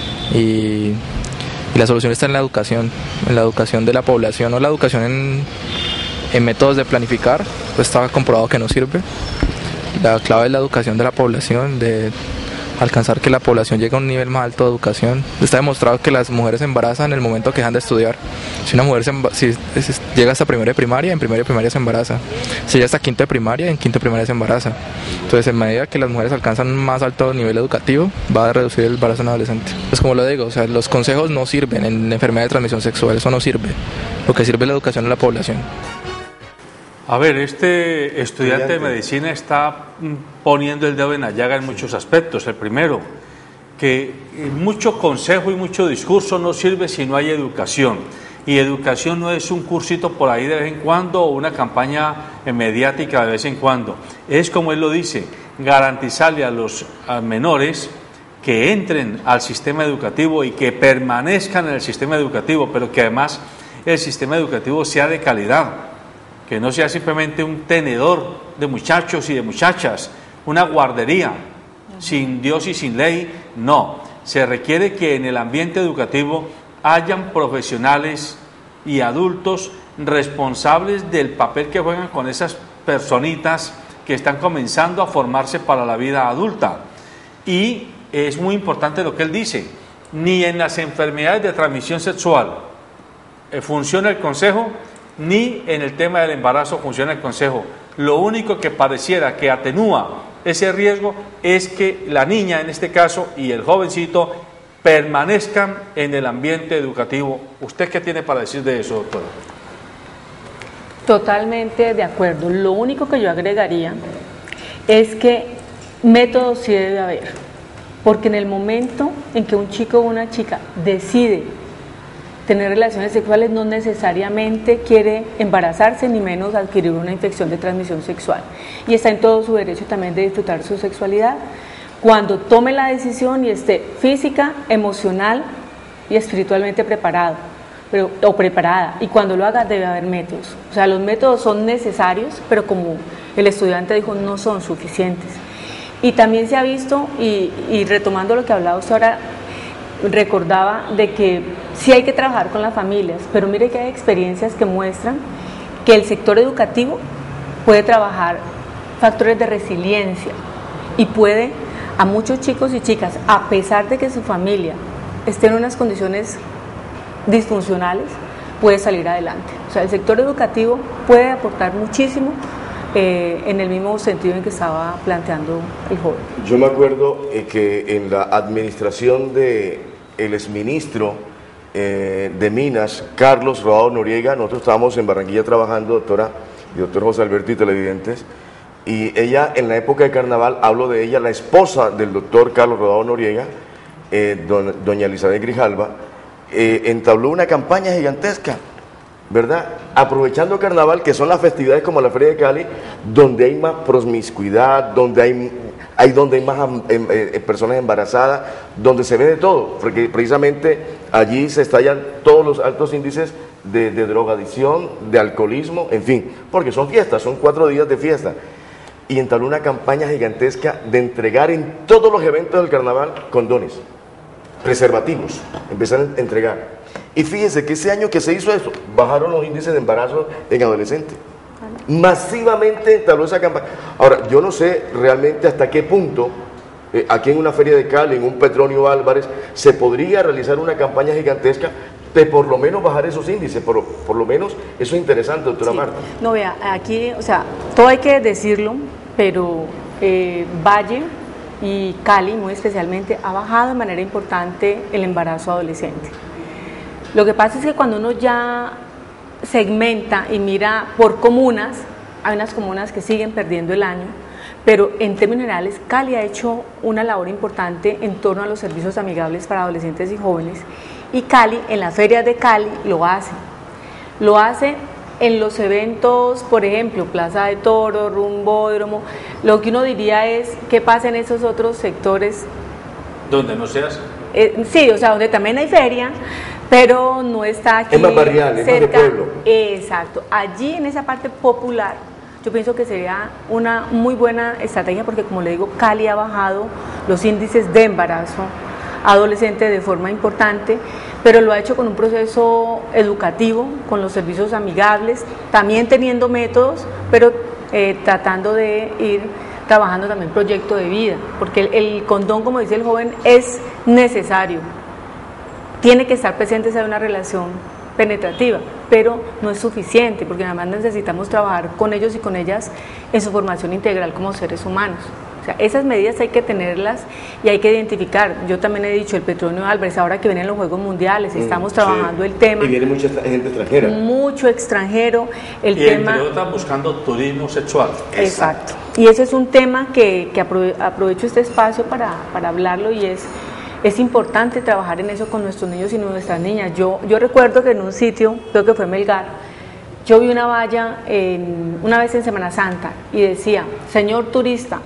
S5: Y la solución está en la educación de la población, o la educación en métodos de planificar, pues está comprobado que no sirve. La clave es la educación de la población, de alcanzar que la población llegue a un nivel más alto de educación. Está demostrado que las mujeres se embarazan en el momento que dejan de estudiar. Si una mujer llega hasta primero de primaria, en primero de primaria se embaraza. Si llega hasta quinto de primaria, en quinto de primaria se embaraza. Entonces, en medida que las mujeres alcanzan un más alto nivel educativo, va a reducir el embarazo en adolescente. Pues como lo digo, o sea, los consejos no sirven en enfermedad de transmisión sexual, eso no sirve. Lo que sirve es la educación de la población.
S1: A ver, este estudiante de medicina está poniendo el dedo en la llaga en muchos aspectos. El primero, que mucho consejo y mucho discurso no sirve si no hay educación. Y educación no es un cursito por ahí de vez en cuando o una campaña mediática de vez en cuando. Es como él lo dice, garantizarle a los menores que entren al sistema educativo y que permanezcan en el sistema educativo, pero que además el sistema educativo sea de calidad. Que no sea simplemente un tenedor de muchachos y de muchachas, una guardería, sin Dios y sin ley, no. Se requiere que en el ambiente educativo hayan profesionales y adultos responsables del papel que juegan con esas personitas que están comenzando a formarse para la vida adulta. Y es muy importante lo que él dice, ni en las enfermedades de transmisión sexual funciona el consejo, ni en el tema del embarazo funciona el consejo. Lo único que pareciera que atenúa ese riesgo es que la niña, en este caso, y el jovencito permanezcan en el ambiente educativo. ¿Usted qué tiene para decir de eso, doctora?
S2: Totalmente de acuerdo. Lo único que yo agregaría es que métodos sí debe haber, porque en el momento en que un chico o una chica decide tener relaciones sexuales, no necesariamente quiere embarazarse ni menos adquirir una infección de transmisión sexual, y está en todo su derecho también de disfrutar su sexualidad cuando tome la decisión y esté física, emocional y espiritualmente preparado o preparada, y cuando lo haga debe haber métodos. O sea, los métodos son necesarios, pero como el estudiante dijo, no son suficientes. Y también se ha visto, y retomando lo que hablaba usted ahora, recordaba de que sí hay que trabajar con las familias, pero mire que hay experiencias que muestran que el sector educativo puede trabajar factores de resiliencia y puede a muchos chicos y chicas, a pesar de que su familia esté en unas condiciones disfuncionales, puede salir adelante. O sea, el sector educativo puede aportar muchísimo en el mismo sentido en que estaba planteando el joven.
S3: Yo me acuerdo que en la administración del exministro de Minas, Carlos Rodado Noriega, nosotros estábamos en Barranquilla trabajando, doctora y doctor José Alberto y televidentes, y ella en la época de carnaval, hablo de ella, la esposa del doctor Carlos Rodado Noriega, doña Elizabeth Grijalva, entabló una campaña gigantesca, ¿verdad? Aprovechando carnaval, que son las festividades como la Feria de Cali, donde hay más promiscuidad, donde hay más personas embarazadas, donde se ve de todo, porque precisamente allí se estallan todos los altos índices de drogadicción, de alcoholismo, en fin, porque son fiestas, son 4 días de fiesta. Y entabló una campaña gigantesca de entregar en todos los eventos del carnaval condones, preservativos, empezaron a entregar. Y fíjense que ese año que se hizo eso, bajaron los índices de embarazo en adolescentes. Masivamente entabló esa campaña. Ahora, yo no sé realmente hasta qué punto, aquí en una feria de Cali, en un Petronio Álvarez, se podría realizar una campaña gigantesca de por lo menos bajar esos índices, por lo menos eso es interesante, doctora Marta.
S2: No, vea, aquí, o sea, todo hay que decirlo, pero Valle y Cali, muy especialmente, ha bajado de manera importante el embarazo adolescente. Lo que pasa es que cuando uno ya segmenta y mira por comunas, hay unas comunas que siguen perdiendo el año, pero en términos generales Cali ha hecho una labor importante en torno a los servicios amigables para adolescentes y jóvenes, y Cali, en las ferias de Cali, lo hace en los eventos, por ejemplo, Plaza de Toros, Rumbódromo. Lo que uno diría es, ¿qué pasa en esos otros sectores?
S1: Donde no se hace.
S2: Sí, o sea, donde también hay feria, pero no está aquí.
S3: Es más barrial, es más de pueblo.
S2: Exacto. Allí, en esa parte popular, yo pienso que sería una muy buena estrategia, porque como le digo, Cali ha bajado los índices de embarazo adolescente de forma importante, pero lo ha hecho con un proceso educativo, con los servicios amigables, también teniendo métodos, pero tratando de ir trabajando también proyecto de vida, porque el condón, como dice el joven, es necesario, tiene que estar presente en una relación penetrativa, pero no es suficiente, porque además necesitamos trabajar con ellos y con ellas en su formación integral como seres humanos. O sea, esas medidas hay que tenerlas y hay que identificar. Yo también he dicho, el Petronio Álvarez, ahora que vienen los Juegos Mundiales, estamos trabajando el tema.
S3: Y viene mucha gente extranjera.
S2: Mucho extranjero. El
S1: y
S2: tema,
S1: entre otras buscando turismo sexual.
S2: Exacto. Y ese es un tema que aprovecho este espacio para hablarlo, y es importante trabajar en eso con nuestros niños y nuestras niñas. Yo recuerdo que en un sitio, creo que fue Melgar, yo vi una valla una vez en Semana Santa y decía: señor turista,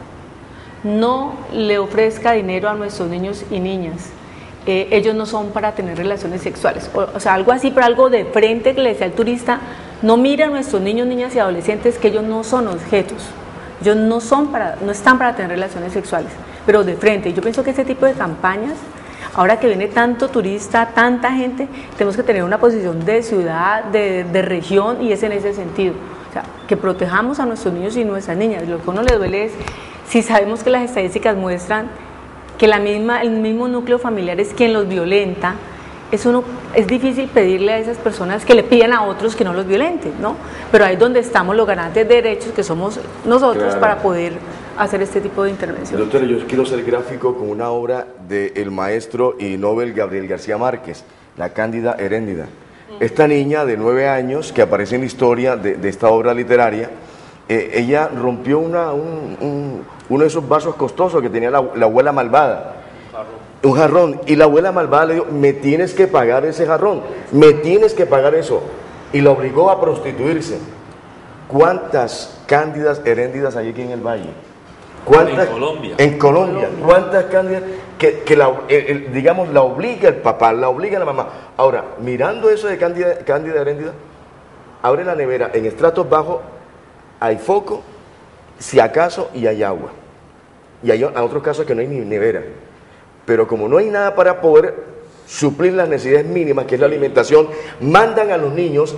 S2: no le ofrezca dinero a nuestros niños y niñas, ellos no son para tener relaciones sexuales, o sea, algo así, pero algo de frente que le decía al turista: no mire a nuestros niños, niñas y adolescentes, que ellos no son objetos, ellos no están para tener relaciones sexuales, pero de frente. Y yo pienso que ese tipo de campañas, ahora que viene tanto turista, tanta gente, tenemos que tener una posición de ciudad, de región, y es en ese sentido, o sea, que protejamos a nuestros niños y nuestras niñas. Lo que a uno le duele es si sabemos que las estadísticas muestran que el mismo núcleo familiar es quien los violenta. Es difícil pedirle a esas personas que le pidan a otros que no los violenten, ¿no? Pero ahí es donde estamos los garantes de derechos, que somos nosotros, claro, para poder hacer este tipo de intervención.
S3: Doctora, yo quiero ser gráfico con una obra del maestro y Nobel Gabriel García Márquez, La Cándida Heréndida. Esta niña de 9 años que aparece en la historia de esta obra literaria, ella rompió uno de esos vasos costosos que tenía la abuela malvada. Un jarrón, y la abuela malvada le dijo: me tienes que pagar ese jarrón, me tienes que pagar eso, y la obligó a prostituirse. ¿Cuántas Cándidas Heréndidas hay aquí en el Valle? ¿Cuántas? En Colombia. ¿Cuántas Cándidas que digamos, la obliga el papá, la obliga la mamá? Ahora, mirando eso de Cándida Heréndida, abre la nevera, en estratos bajos hay foco, si acaso, y hay agua, y hay otros casos que no hay ni nevera. Pero como no hay nada para poder suplir las necesidades mínimas, que es la alimentación, mandan a los niños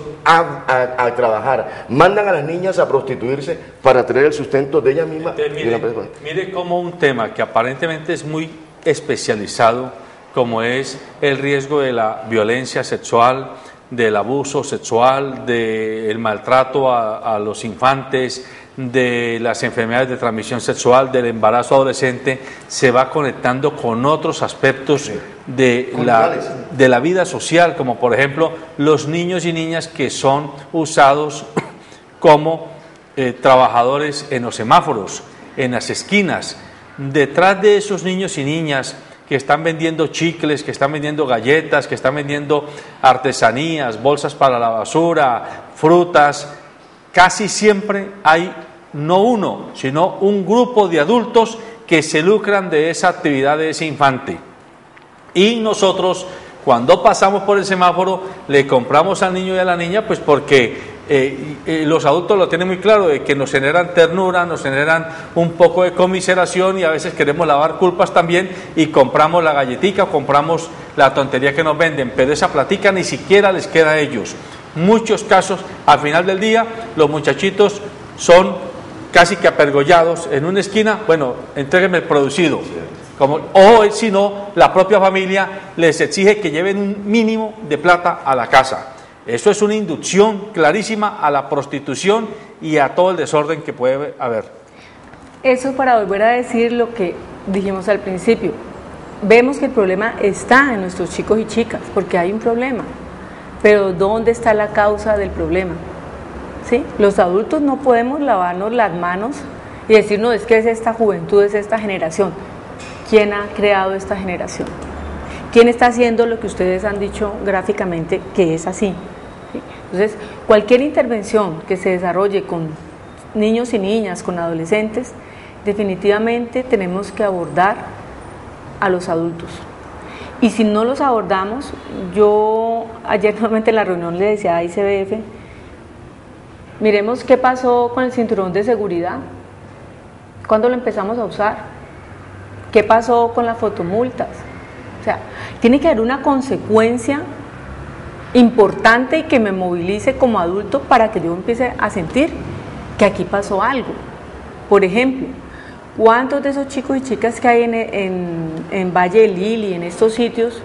S3: a trabajar, mandan a las niñas a prostituirse para traer el sustento de ellas mismas.
S1: Mire cómo un tema que aparentemente es muy especializado, como es el riesgo de la violencia sexual, del abuso sexual, del maltrato a los infantes, de las enfermedades de transmisión sexual, del embarazo adolescente, se va conectando con otros aspectos de la vida social, como por ejemplo los niños y niñas que son usados como trabajadores en los semáforos, en las esquinas. Detrás de esos niños y niñas que están vendiendo chicles, que están vendiendo galletas, que están vendiendo artesanías, bolsas para la basura, frutas, casi siempre hay no uno, sino un grupo de adultos que se lucran de esa actividad de ese infante. Y nosotros, cuando pasamos por el semáforo, le compramos al niño y a la niña, pues porque los adultos lo tienen muy claro, de que nos generan ternura, nos generan un poco de conmiseración y a veces queremos lavar culpas también y compramos la galletica o compramos la tontería que nos venden, pero esa platica ni siquiera les queda a ellos. Muchos casos, al final del día, los muchachitos son casi que apergollados en una esquina, bueno, entréguenme el producido. O si no, la propia familia les exige que lleven un mínimo de plata a la casa. Eso es una inducción clarísima a la prostitución y a todo el desorden que puede haber.
S2: Eso para volver a decir lo que dijimos al principio. Vemos que el problema está en nuestros chicos y chicas, porque hay un problema. Pero ¿dónde está la causa del problema? ¿Sí? Los adultos no podemos lavarnos las manos y decir, no, es que es esta juventud, es esta generación. ¿Quién ha creado esta generación? ¿Quién está haciendo lo que ustedes han dicho gráficamente que es así? ¿Sí? Entonces, cualquier intervención que se desarrolle con niños y niñas, con adolescentes, definitivamente tenemos que abordar a los adultos. Y si no los abordamos, yo ayer nuevamente en la reunión le decía a ICBF, miremos qué pasó con el cinturón de seguridad, cuándo lo empezamos a usar, qué pasó con las fotomultas. O sea, tiene que haber una consecuencia importante y que me movilice como adulto para que yo empiece a sentir que aquí pasó algo. Por ejemplo, ¿cuántos de esos chicos y chicas que hay en Valle del Lili, en estos sitios,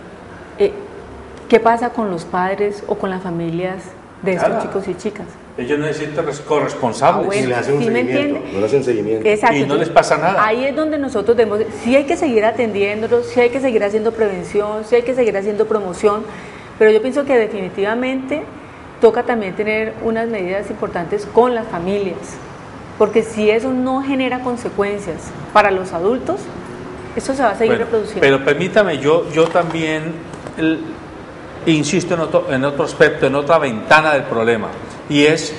S2: qué pasa con los padres o con las familias de estos chicos y chicas?
S1: Ellos necesitan corresponsables.
S3: Bueno, y le hacen un seguimiento, no le hacen seguimiento.
S2: Exacto.
S1: Y no les pasa nada.
S2: Ahí es donde nosotros debemos, sí hay que seguir atendiéndolos, sí hay que seguir haciendo prevención, sí hay que seguir haciendo promoción, pero yo pienso que definitivamente toca también tener unas medidas importantes con las familias, porque si eso no genera consecuencias para los adultos, eso se va a seguir reproduciendo.
S1: Pero permítame, yo también insisto en otro aspecto, en otra ventana del problema, y es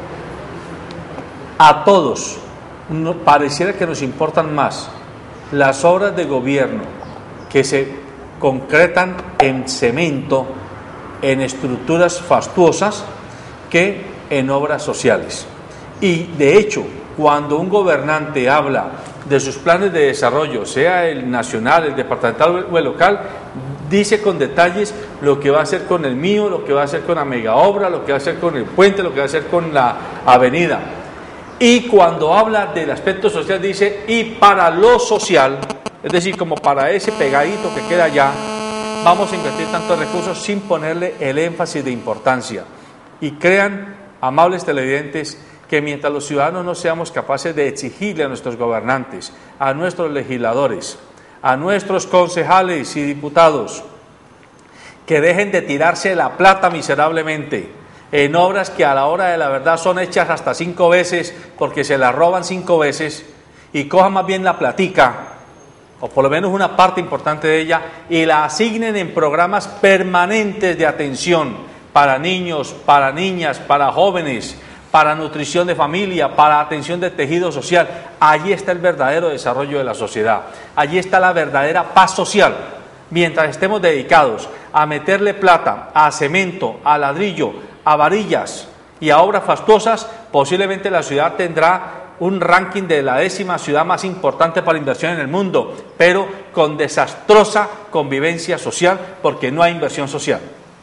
S1: a todos pareciera que nos importan más las obras de gobierno que se concretan en cemento, en estructuras fastuosas, que en obras sociales. Y de hecho, cuando un gobernante habla de sus planes de desarrollo, sea el nacional, el departamental o el local, dice con detalles lo que va a hacer con el mío, lo que va a hacer con la mega obra, lo que va a hacer con el puente, lo que va a hacer con la avenida. Y cuando habla del aspecto social dice, y para lo social, es decir, como para ese pegadito que queda allá, vamos a invertir tantos recursos sin ponerle el énfasis de importancia. Y crean, amables televidentes, que mientras los ciudadanos no seamos capaces de exigirle a nuestros gobernantes, a nuestros legisladores, a nuestros concejales y diputados, que dejen de tirarse la plata miserablemente en obras que a la hora de la verdad son hechas hasta 5 veces porque se la roban 5 veces, y cojan más bien la platica, o por lo menos una parte importante de ella, y la asignen en programas permanentes de atención para niños, para niñas, para jóvenes, para nutrición de familia, para atención del tejido social. Allí está el verdadero desarrollo de la sociedad, allí está la verdadera paz social. Mientras estemos dedicados a meterle plata a cemento, a ladrillo, a varillas y a obras fastuosas, posiblemente la ciudad tendrá un ranking de la 10ª ciudad más importante para inversión en el mundo, pero con desastrosa convivencia social porque no hay inversión social.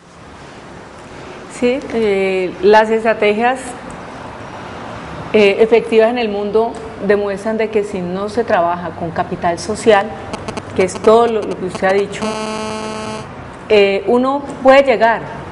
S2: Sí, las estrategias efectivas en el mundo demuestran de que si no se trabaja con capital social, que es todo lo que usted ha dicho, uno puede llegar,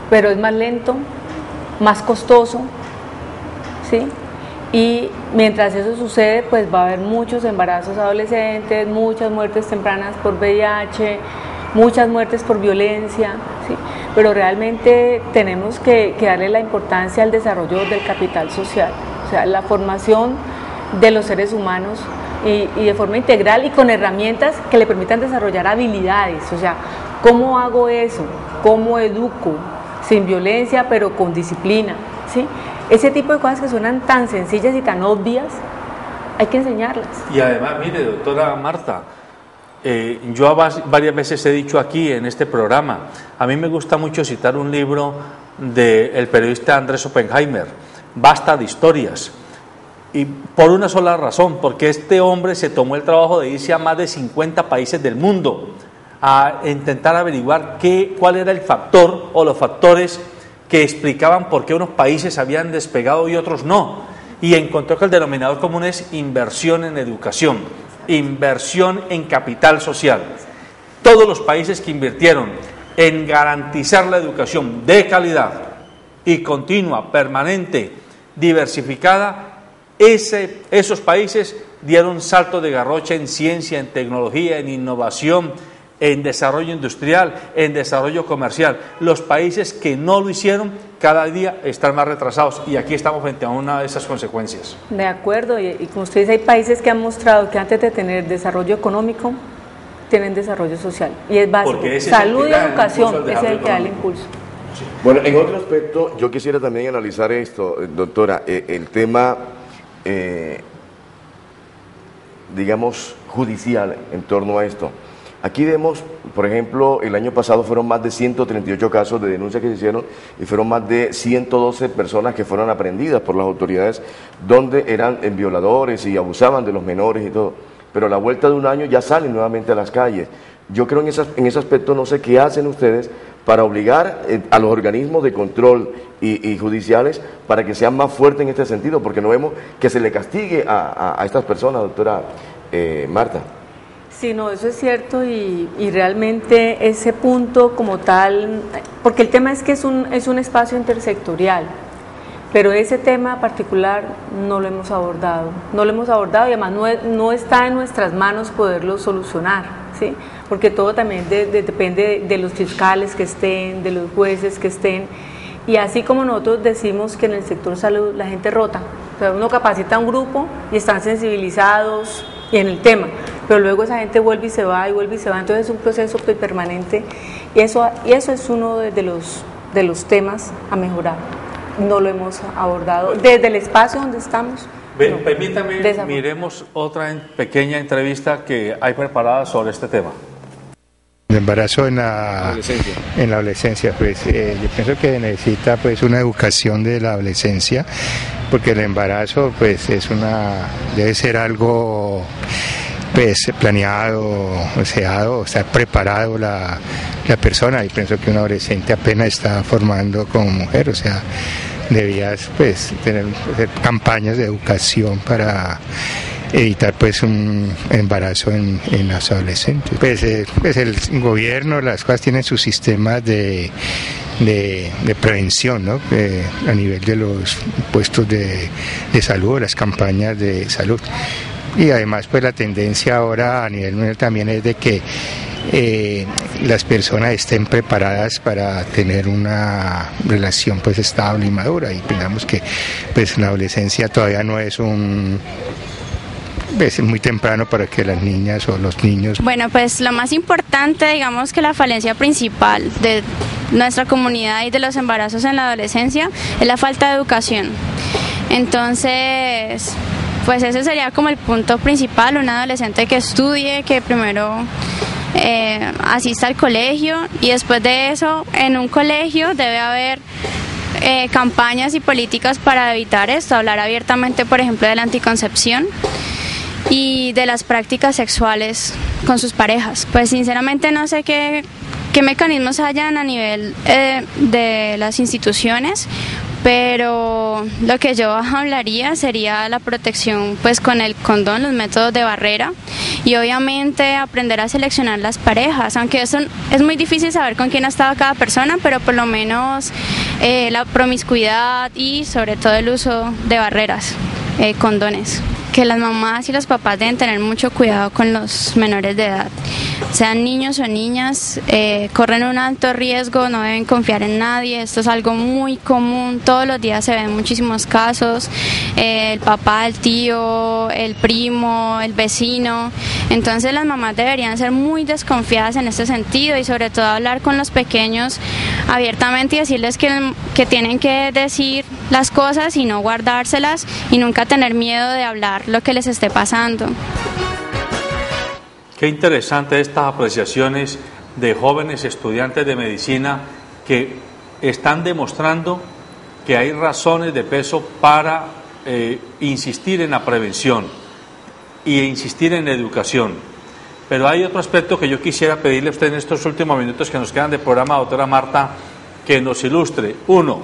S2: pero es más lento, más costoso, ¿sí? Y mientras eso sucede, pues va a haber muchos embarazos adolescentes, muchas muertes tempranas por VIH, muchas muertes por violencia, ¿sí? Pero realmente tenemos que darle la importancia al desarrollo del capital social, o sea, la formación de los seres humanos y de forma integral y con herramientas que le permitan desarrollar habilidades, o sea, ¿cómo hago eso? ¿Cómo educo? Sin violencia, pero con disciplina, ¿sí? Ese tipo de cosas que suenan tan sencillas y tan obvias, hay que enseñarlas.
S1: Y además, mire, doctora Marta, yo varias veces he dicho aquí en este programa, a mí me gusta mucho citar un libro del periodista Andrés Oppenheimer, Basta de historias, y por una sola razón, porque este hombre se tomó el trabajo de irse a más de 50 países del mundo a intentar averiguar cuál era el factor o los factores que explicaban por qué unos países habían despegado y otros no, y encontró que el denominador común es inversión en educación, inversión en capital social. Todos los países que invirtieron en garantizar la educación de calidad y continua, permanente, diversificada, esos países dieron salto de garrocha en ciencia, en tecnología, en innovación, en desarrollo industrial, en desarrollo comercial. Los países que no lo hicieron cada día están más retrasados y aquí estamos frente a una de esas consecuencias.
S2: De acuerdo, y como usted dice, hay países que han mostrado que antes de tener desarrollo económico, tienen desarrollo social y es básico. Salud y educación, ese es el que da el impulso.
S3: Sí. Bueno, en otro aspecto, yo quisiera también analizar esto, doctora, el tema, digamos, judicial en torno a esto. Aquí vemos, por ejemplo, el año pasado fueron más de 138 casos de denuncias que se hicieron y fueron más de 112 personas que fueron aprehendidas por las autoridades donde eran violadores y abusaban de los menores y todo. Pero a la vuelta de un año ya salen nuevamente a las calles. Yo creo en ese aspecto, no sé qué hacen ustedes para obligar a los organismos de control y judiciales para que sean más fuertes en este sentido, porque no vemos que se le castigue a estas personas, doctora Marta.
S2: Sí, no, eso es cierto y realmente ese punto como tal, porque el tema es que es un espacio intersectorial, pero ese tema particular no lo hemos abordado y además no está en nuestras manos poderlo solucionar, ¿sí? Porque todo también depende de los fiscales que estén, de los jueces que estén, y así como nosotros decimos que en el sector salud la gente rota, o sea, uno capacita a un grupo y están sensibilizados y en el tema, pero luego esa gente vuelve y se va, entonces es un proceso permanente y eso es uno de los temas a mejorar. No lo hemos abordado desde el espacio donde estamos.
S1: No. Permítame, miremos otra pequeña entrevista que hay preparada sobre este tema.
S6: El embarazo en la adolescencia, pues yo pienso que necesita pues una educación de la adolescencia, porque el embarazo pues debe ser algo pues planeado, deseado, estar preparado la persona, y pienso que un adolescente apenas está formando como mujer, o sea, debías pues hacer campañas de educación para evitar pues un embarazo en los adolescentes. Pues el gobierno, las cosas tienen sus sistemas de prevención, ¿no? A nivel de los puestos de salud, las campañas de salud. Y además pues la tendencia ahora a nivel mundial también es de que las personas estén preparadas para tener una relación pues estable y madura, y pensamos que pues la adolescencia todavía no es es muy temprano para que las niñas o los niños...
S7: Bueno, pues lo más importante, digamos que la falencia principal de nuestra comunidad y de los embarazos en la adolescencia es la falta de educación. Entonces, pues ese sería como el punto principal, un adolescente que estudie, que primero asista al colegio, y después de eso en un colegio debe haber campañas y políticas para evitar esto, hablar abiertamente, por ejemplo, de la anticoncepción y de las prácticas sexuales con sus parejas. Pues sinceramente no sé qué mecanismos hayan a nivel de las instituciones pero lo que yo hablaría sería la protección pues con el condón, los métodos de barrera, y obviamente aprender a seleccionar las parejas, aunque eso es muy difícil saber con quién ha estado cada persona, pero por lo menos la promiscuidad y sobre todo el uso de barreras, condones. Que las mamás y los papás deben tener mucho cuidado con los menores de edad, sean niños o niñas, corren un alto riesgo, no deben confiar en nadie, esto es algo muy común, todos los días se ven muchísimos casos, el papá, el tío, el primo, el vecino, entonces las mamás deberían ser muy desconfiadas en este sentido y sobre todo hablar con los pequeños abiertamente y decirles que tienen que decir las cosas y no guardárselas y nunca tener miedo de hablar lo que les esté pasando.
S1: Qué interesante estas apreciaciones de jóvenes estudiantes de medicina que están demostrando que hay razones de peso para insistir en la prevención y insistir en la educación. Pero hay otro aspecto que yo quisiera pedirle a usted en estos últimos minutos que nos quedan de programa, doctora Marta, que nos ilustre. Uno,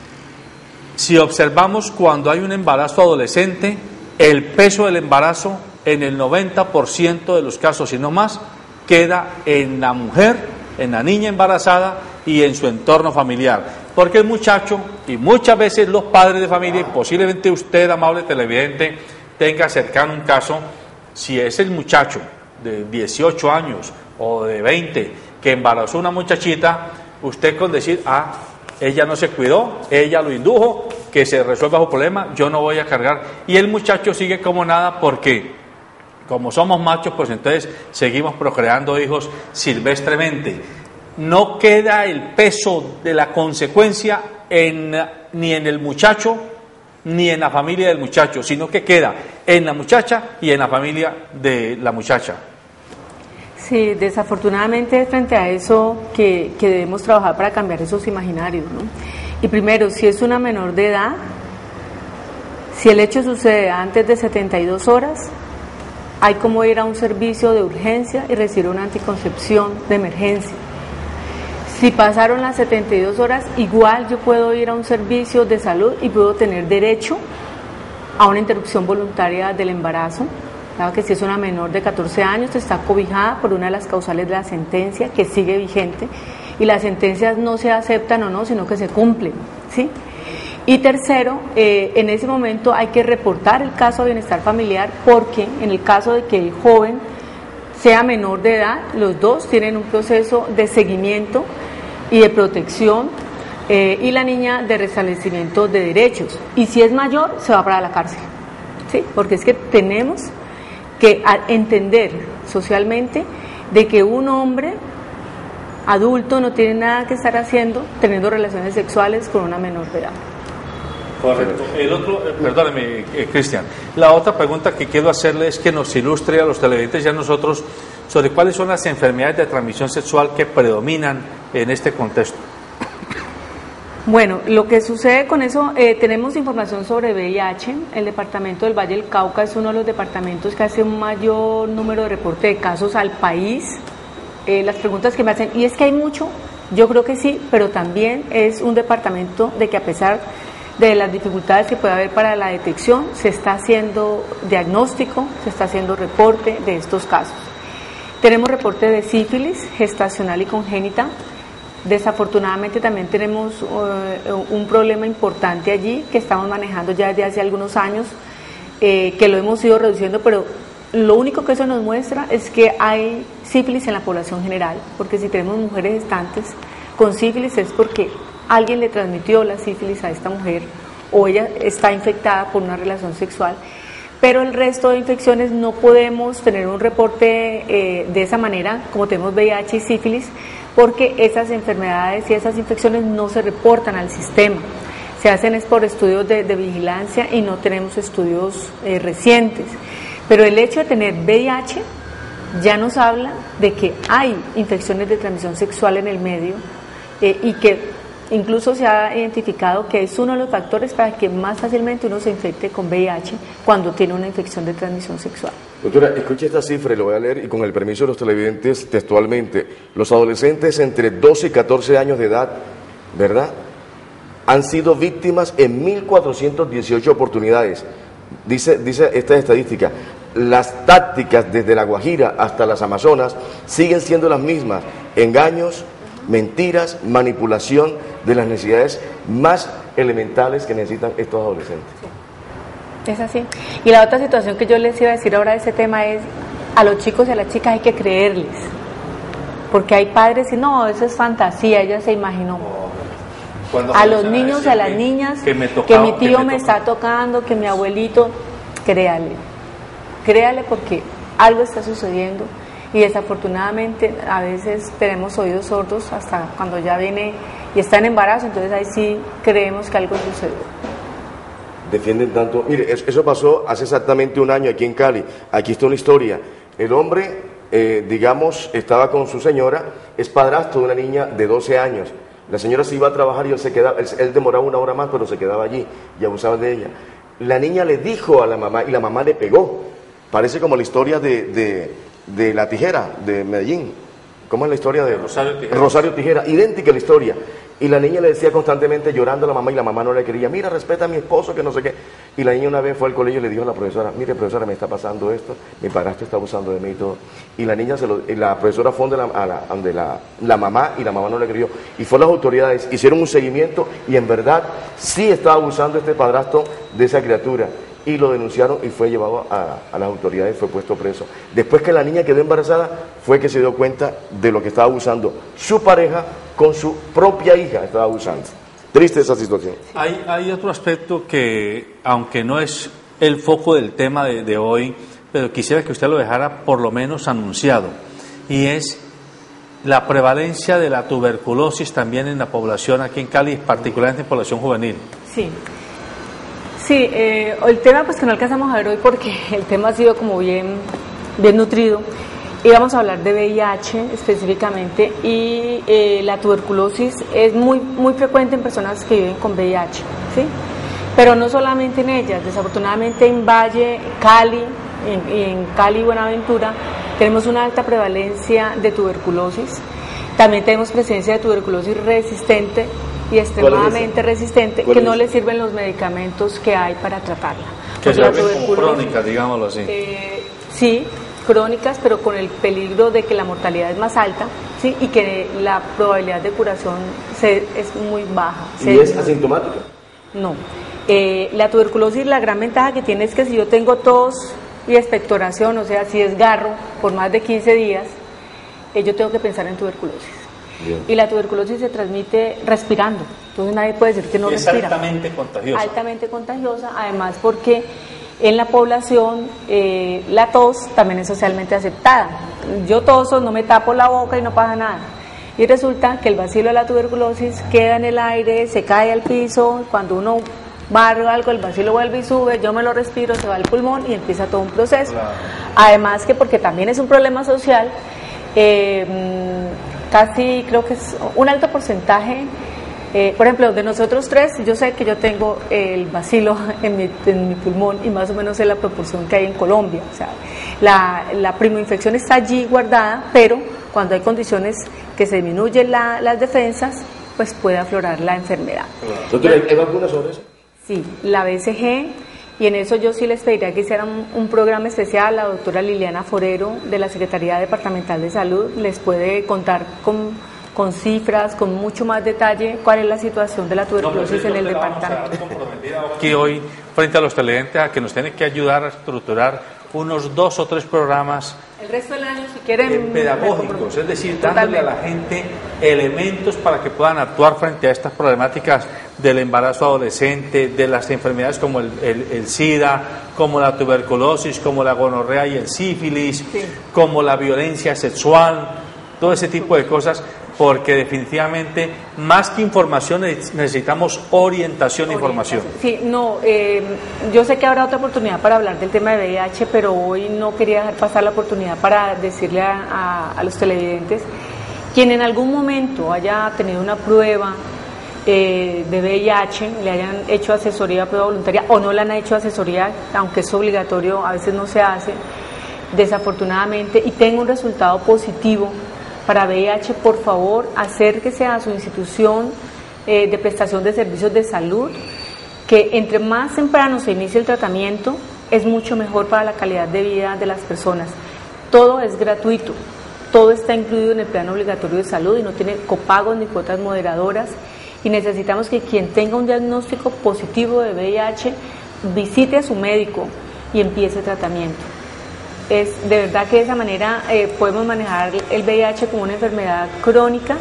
S1: si observamos cuando hay un embarazo adolescente, el peso del embarazo en el 90% de los casos, si no más, queda en la mujer, en la niña embarazada y en su entorno familiar. Porque el muchacho, y muchas veces los padres de familia, y posiblemente usted, amable televidente, tenga cercano un caso, si es el muchacho de 18 años o de 20 que embarazó una muchachita, usted con decir, ella no se cuidó, ella lo indujo, que se resuelva su problema, yo no voy a cargar. Y el muchacho sigue como nada porque, como somos machos, pues entonces seguimos procreando hijos silvestremente. No queda el peso de la consecuencia ni en el muchacho ni en la familia del muchacho, sino que queda en la muchacha y en la familia de la muchacha.
S2: Sí, desafortunadamente frente a eso que debemos trabajar para cambiar esos imaginarios, ¿no? Y primero, si es una menor de edad, si el hecho sucede antes de 72 horas, hay como ir a un servicio de urgencia y recibir una anticoncepción de emergencia. Si pasaron las 72 horas, igual yo puedo ir a un servicio de salud y puedo tener derecho a una interrupción voluntaria del embarazo. Claro que si es una menor de 14 años, está cobijada por una de las causales de la sentencia que sigue vigente y las sentencias no se aceptan o no, sino que se cumplen, ¿sí? Y tercero, en ese momento hay que reportar el caso de bienestar familiar porque en el caso de que el joven sea menor de edad, los dos tienen un proceso de seguimiento y de protección y la niña de restablecimiento de derechos. Y si es mayor, se va para la cárcel, ¿sí? Porque es que tenemos que entender socialmente de que un hombre adulto no tiene nada que estar haciendo teniendo relaciones sexuales con una menor de edad.
S1: Correcto. El otro, perdóneme, Cristian, la otra pregunta que quiero hacerle es que nos ilustre a los televidentes y a nosotros sobre cuáles son las enfermedades de transmisión sexual que predominan en este contexto.
S2: Bueno, lo que sucede con eso, tenemos información sobre VIH. El departamento del Valle del Cauca es uno de los departamentos que hace un mayor número de reporte de casos al país. Las preguntas que me hacen, ¿y es que hay mucho? Yo creo que sí, pero también es un departamento de que a pesar de las dificultades que puede haber para la detección, se está haciendo diagnóstico, se está haciendo reporte de estos casos. Tenemos reporte de sífilis gestacional y congénita. Desafortunadamente también tenemos un problema importante allí que estamos manejando ya desde hace algunos años, que lo hemos ido reduciendo, pero lo único que eso nos muestra es que hay sífilis en la población general, porque si tenemos mujeres gestantes con sífilis es porque alguien le transmitió la sífilis a esta mujer o ella está infectada por una relación sexual, pero el resto de infecciones no podemos tener un reporte de esa manera como tenemos VIH y sífilis, porque esas enfermedades y esas infecciones no se reportan al sistema, se hacen es por estudios de vigilancia y no tenemos estudios recientes, pero el hecho de tener VIH ya nos habla de que hay infecciones de transmisión sexual en el medio y que incluso se ha identificado que es uno de los factores para que más fácilmente uno se infecte con VIH cuando tiene una infección de transmisión sexual.
S3: Doctora, escuche esta cifra y lo voy a leer y con el permiso de los televidentes textualmente. Los adolescentes entre 12 y 14 años de edad, ¿verdad?, han sido víctimas en 1.418 oportunidades. Dice esta estadística. Las tácticas desde La Guajira hasta las Amazonas siguen siendo las mismas: engaños, mentiras, manipulación de las necesidades más elementales que necesitan estos adolescentes.
S2: Es así. Y la otra situación que yo les iba a decir ahora de ese tema es: a los chicos y a las chicas hay que creerles, porque hay padres y no, eso es fantasía, ella se imaginó. A los niños y a las niñas que mi tío me está tocando, que mi abuelito, créale porque algo está sucediendo, y desafortunadamente a veces tenemos oídos sordos hasta cuando ya viene y está en embarazo, entonces ahí sí creemos que algo sucedió.
S3: Defienden tanto. Mire, eso pasó hace exactamente un año aquí en Cali. Aquí está una historia. El hombre, digamos, estaba con su señora, es padrastro de una niña de 12 años. La señora se iba a trabajar y él demoraba 1 hora más, pero se quedaba allí y abusaba de ella. La niña le dijo a la mamá y la mamá le pegó. Parece como la historia de la tijera de Medellín. ¿Cómo es la historia de Rosario Tijera? Idéntica la historia. Y la niña le decía constantemente, llorando a la mamá, y la mamá no le quería: mira, respeta a mi esposo, que no sé qué. Y la niña una vez fue al colegio y le dijo a la profesora: mire, profesora, me está pasando esto, mi padrastro está abusando de mí y todo. Y la niña la profesora fue donde la mamá, y la mamá no le creyó. Y fue las autoridades, hicieron un seguimiento, y en verdad sí estaba abusando este padrastro de esa criatura. Y lo denunciaron y fue llevado a las autoridades, fue puesto preso. Después que la niña quedó embarazada, fue que se dio cuenta de lo que estaba abusando su pareja con su propia hija, estaba abusando. Triste esa situación.
S1: Hay otro aspecto que, aunque no es el foco del tema de hoy, pero quisiera que usted lo dejara por lo menos anunciado, y es la prevalencia de la tuberculosis también en la población aquí en Cali, particularmente en población juvenil.
S2: Sí, el tema pues que no alcanzamos a ver hoy porque el tema ha sido como bien nutrido. Íbamos a hablar de VIH específicamente, y la tuberculosis es muy frecuente en personas que viven con VIH, ¿sí? Pero no solamente en ellas, desafortunadamente en Valle, Cali, en Cali y Buenaventura tenemos una alta prevalencia de tuberculosis. También tenemos presencia de tuberculosis resistente y extremadamente resistente, que no le sirven los medicamentos que hay para tratarla.
S1: Que se ven crónicas, digámoslo así.
S2: Sí, crónicas, pero con el peligro de que la mortalidad es más alta, ¿sí? Y que la probabilidad de curación es muy baja.
S3: ¿Y es asintomática?
S2: No. La tuberculosis, la gran ventaja que tiene es que si yo tengo tos y expectoración, o sea, si desgarro por más de 15 días, yo tengo que pensar en tuberculosis. Bien. Y la tuberculosis se transmite respirando, entonces nadie puede decir que no respira.
S1: Es altamente contagiosa.
S2: Altamente contagiosa, además porque en la población la tos también es socialmente aceptada. Yo toso, no me tapo la boca y no pasa nada. Y resulta que el bacilo de la tuberculosis queda en el aire, se cae al piso, cuando uno barre algo, el bacilo vuelve y sube, yo me lo respiro, se va al pulmón y empieza todo un proceso. Claro. Además que porque también es un problema social, casi creo que es un alto porcentaje, por ejemplo, de nosotros tres, yo sé que yo tengo el bacilo en mi pulmón, y más o menos es la proporción que hay en Colombia. O sea, la primoinfección está allí guardada, pero cuando hay condiciones que se disminuyen las defensas, pues puede aflorar la enfermedad.
S3: Doctora, ¿hay vacunas sobre eso?
S2: Sí, la BCG. Y en eso yo sí les pediría que hicieran un programa especial. La doctora Liliana Forero, de la Secretaría Departamental de Salud, les puede contar con cifras, con mucho más detalle, cuál es la situación de la tuberculosis en el departamento.
S1: Aquí hoy, frente a los televidentes, a que nos tiene que ayudar a estructurar unos 2 o 3 programas.
S2: El resto del año, si quieren,
S1: pedagógicos, es decir, dándole a la gente elementos para que puedan actuar frente a estas problemáticas del embarazo adolescente, de las enfermedades como el SIDA, como la tuberculosis, como la gonorrea y el sífilis, sí, como la violencia sexual, todo ese tipo de cosas, porque definitivamente más que información necesitamos orientación e información.
S2: Sí, no, yo sé que habrá otra oportunidad para hablar del tema de VIH, pero hoy no quería dejar pasar la oportunidad para decirle a los televidentes: quien en algún momento haya tenido una prueba de VIH, le hayan hecho asesoría, prueba voluntaria, o no le han hecho asesoría, aunque es obligatorio, a veces no se hace, desafortunadamente, y tenga un resultado positivo para VIH, por favor, acérquese a su institución de prestación de servicios de salud, que entre más temprano se inicie el tratamiento, es mucho mejor para la calidad de vida de las personas. Todo es gratuito, todo está incluido en el plan obligatorio de salud y no tiene copagos ni cuotas moderadoras, y necesitamos que quien tenga un diagnóstico positivo de VIH visite a su médico y empiece tratamiento. Es de verdad que de esa manera podemos manejar el VIH como una enfermedad crónica,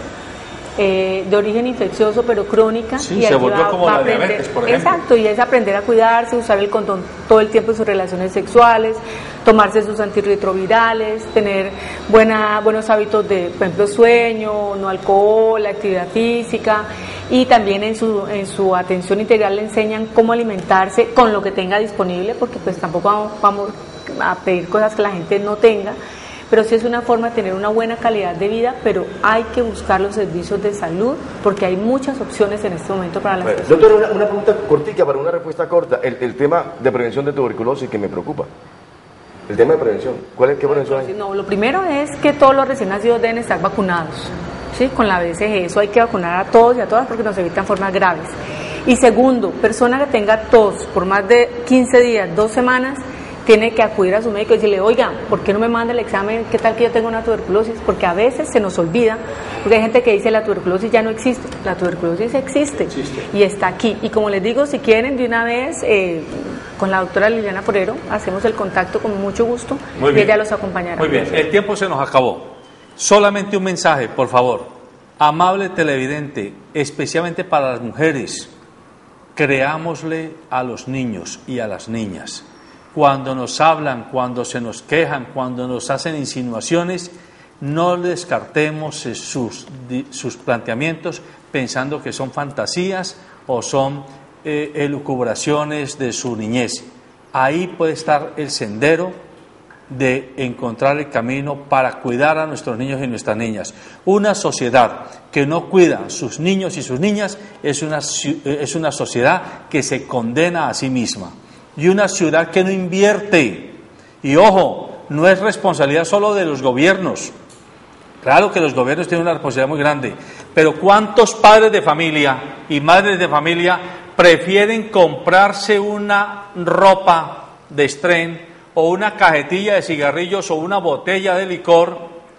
S2: de origen infeccioso pero crónica.
S1: Sí,
S2: y
S1: se volvió como la diabetes, por ejemplo.
S2: Exacto, y es aprender a cuidarse, usar el condón todo el tiempo en sus relaciones sexuales, tomarse sus antirretrovirales, tener buenos hábitos de, por ejemplo, sueño, no alcohol, actividad física, y también en su atención integral le enseñan cómo alimentarse con lo que tenga disponible, porque pues tampoco vamos a pedir cosas que la gente no tenga, pero sí es una forma de tener una buena calidad de vida, pero hay que buscar los servicios de salud porque hay muchas opciones en este momento para las personas.
S3: Doctor, una pregunta cortica para una respuesta corta. El tema de prevención de tuberculosis que me preocupa. El tema de prevención. ¿Qué prevención hay?
S2: No, lo primero es que todos los recién nacidos deben estar vacunados, ¿sí? Con la BCG. Eso hay que vacunar a todos y a todas porque nos evitan formas graves. Y segundo, persona que tenga tos por más de 15 días, 2 semanas, tiene que acudir a su médico y decirle, oiga, ¿por qué no me manda el examen? ¿Qué tal que yo tengo una tuberculosis? Porque a veces se nos olvida, porque hay gente que dice la tuberculosis ya no existe. La tuberculosis existe y está aquí. Y como les digo, si quieren de una vez, con la doctora Liliana Forero, hacemos el contacto con mucho gusto y ella los acompañará.
S1: Muy bien, el tiempo se nos acabó. Solamente un mensaje, por favor. Amable televidente, especialmente para las mujeres, creámosle a los niños y a las niñas. Cuando nos hablan, cuando se nos quejan, cuando nos hacen insinuaciones, no descartemos sus planteamientos pensando que son fantasías o son elucubraciones de su niñez. Ahí puede estar el sendero de encontrar el camino para cuidar a nuestros niños y nuestras niñas. Una sociedad que no cuida a sus niños y sus niñas es una sociedad que se condena a sí misma. Y una ciudad que no invierte. Y ojo, no es responsabilidad solo de los gobiernos. Claro que los gobiernos tienen una responsabilidad muy grande, pero ¿cuántos padres de familia y madres de familia prefieren comprarse una ropa de estreno o una cajetilla de cigarrillos o una botella de licor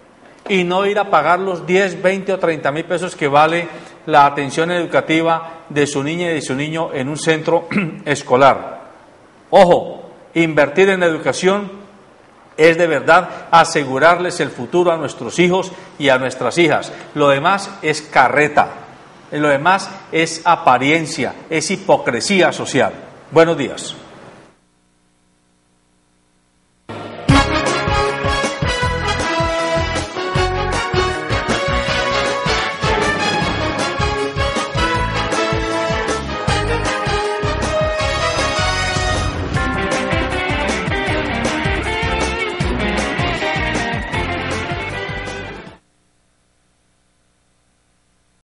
S1: y no ir a pagar los 10, 20 o 30 mil pesos que vale la atención educativa de su niña y de su niño en un centro escolar? Ojo, invertir en educación es de verdad asegurarles el futuro a nuestros hijos y a nuestras hijas. Lo demás es carreta, lo demás es apariencia, es hipocresía social. Buenos días.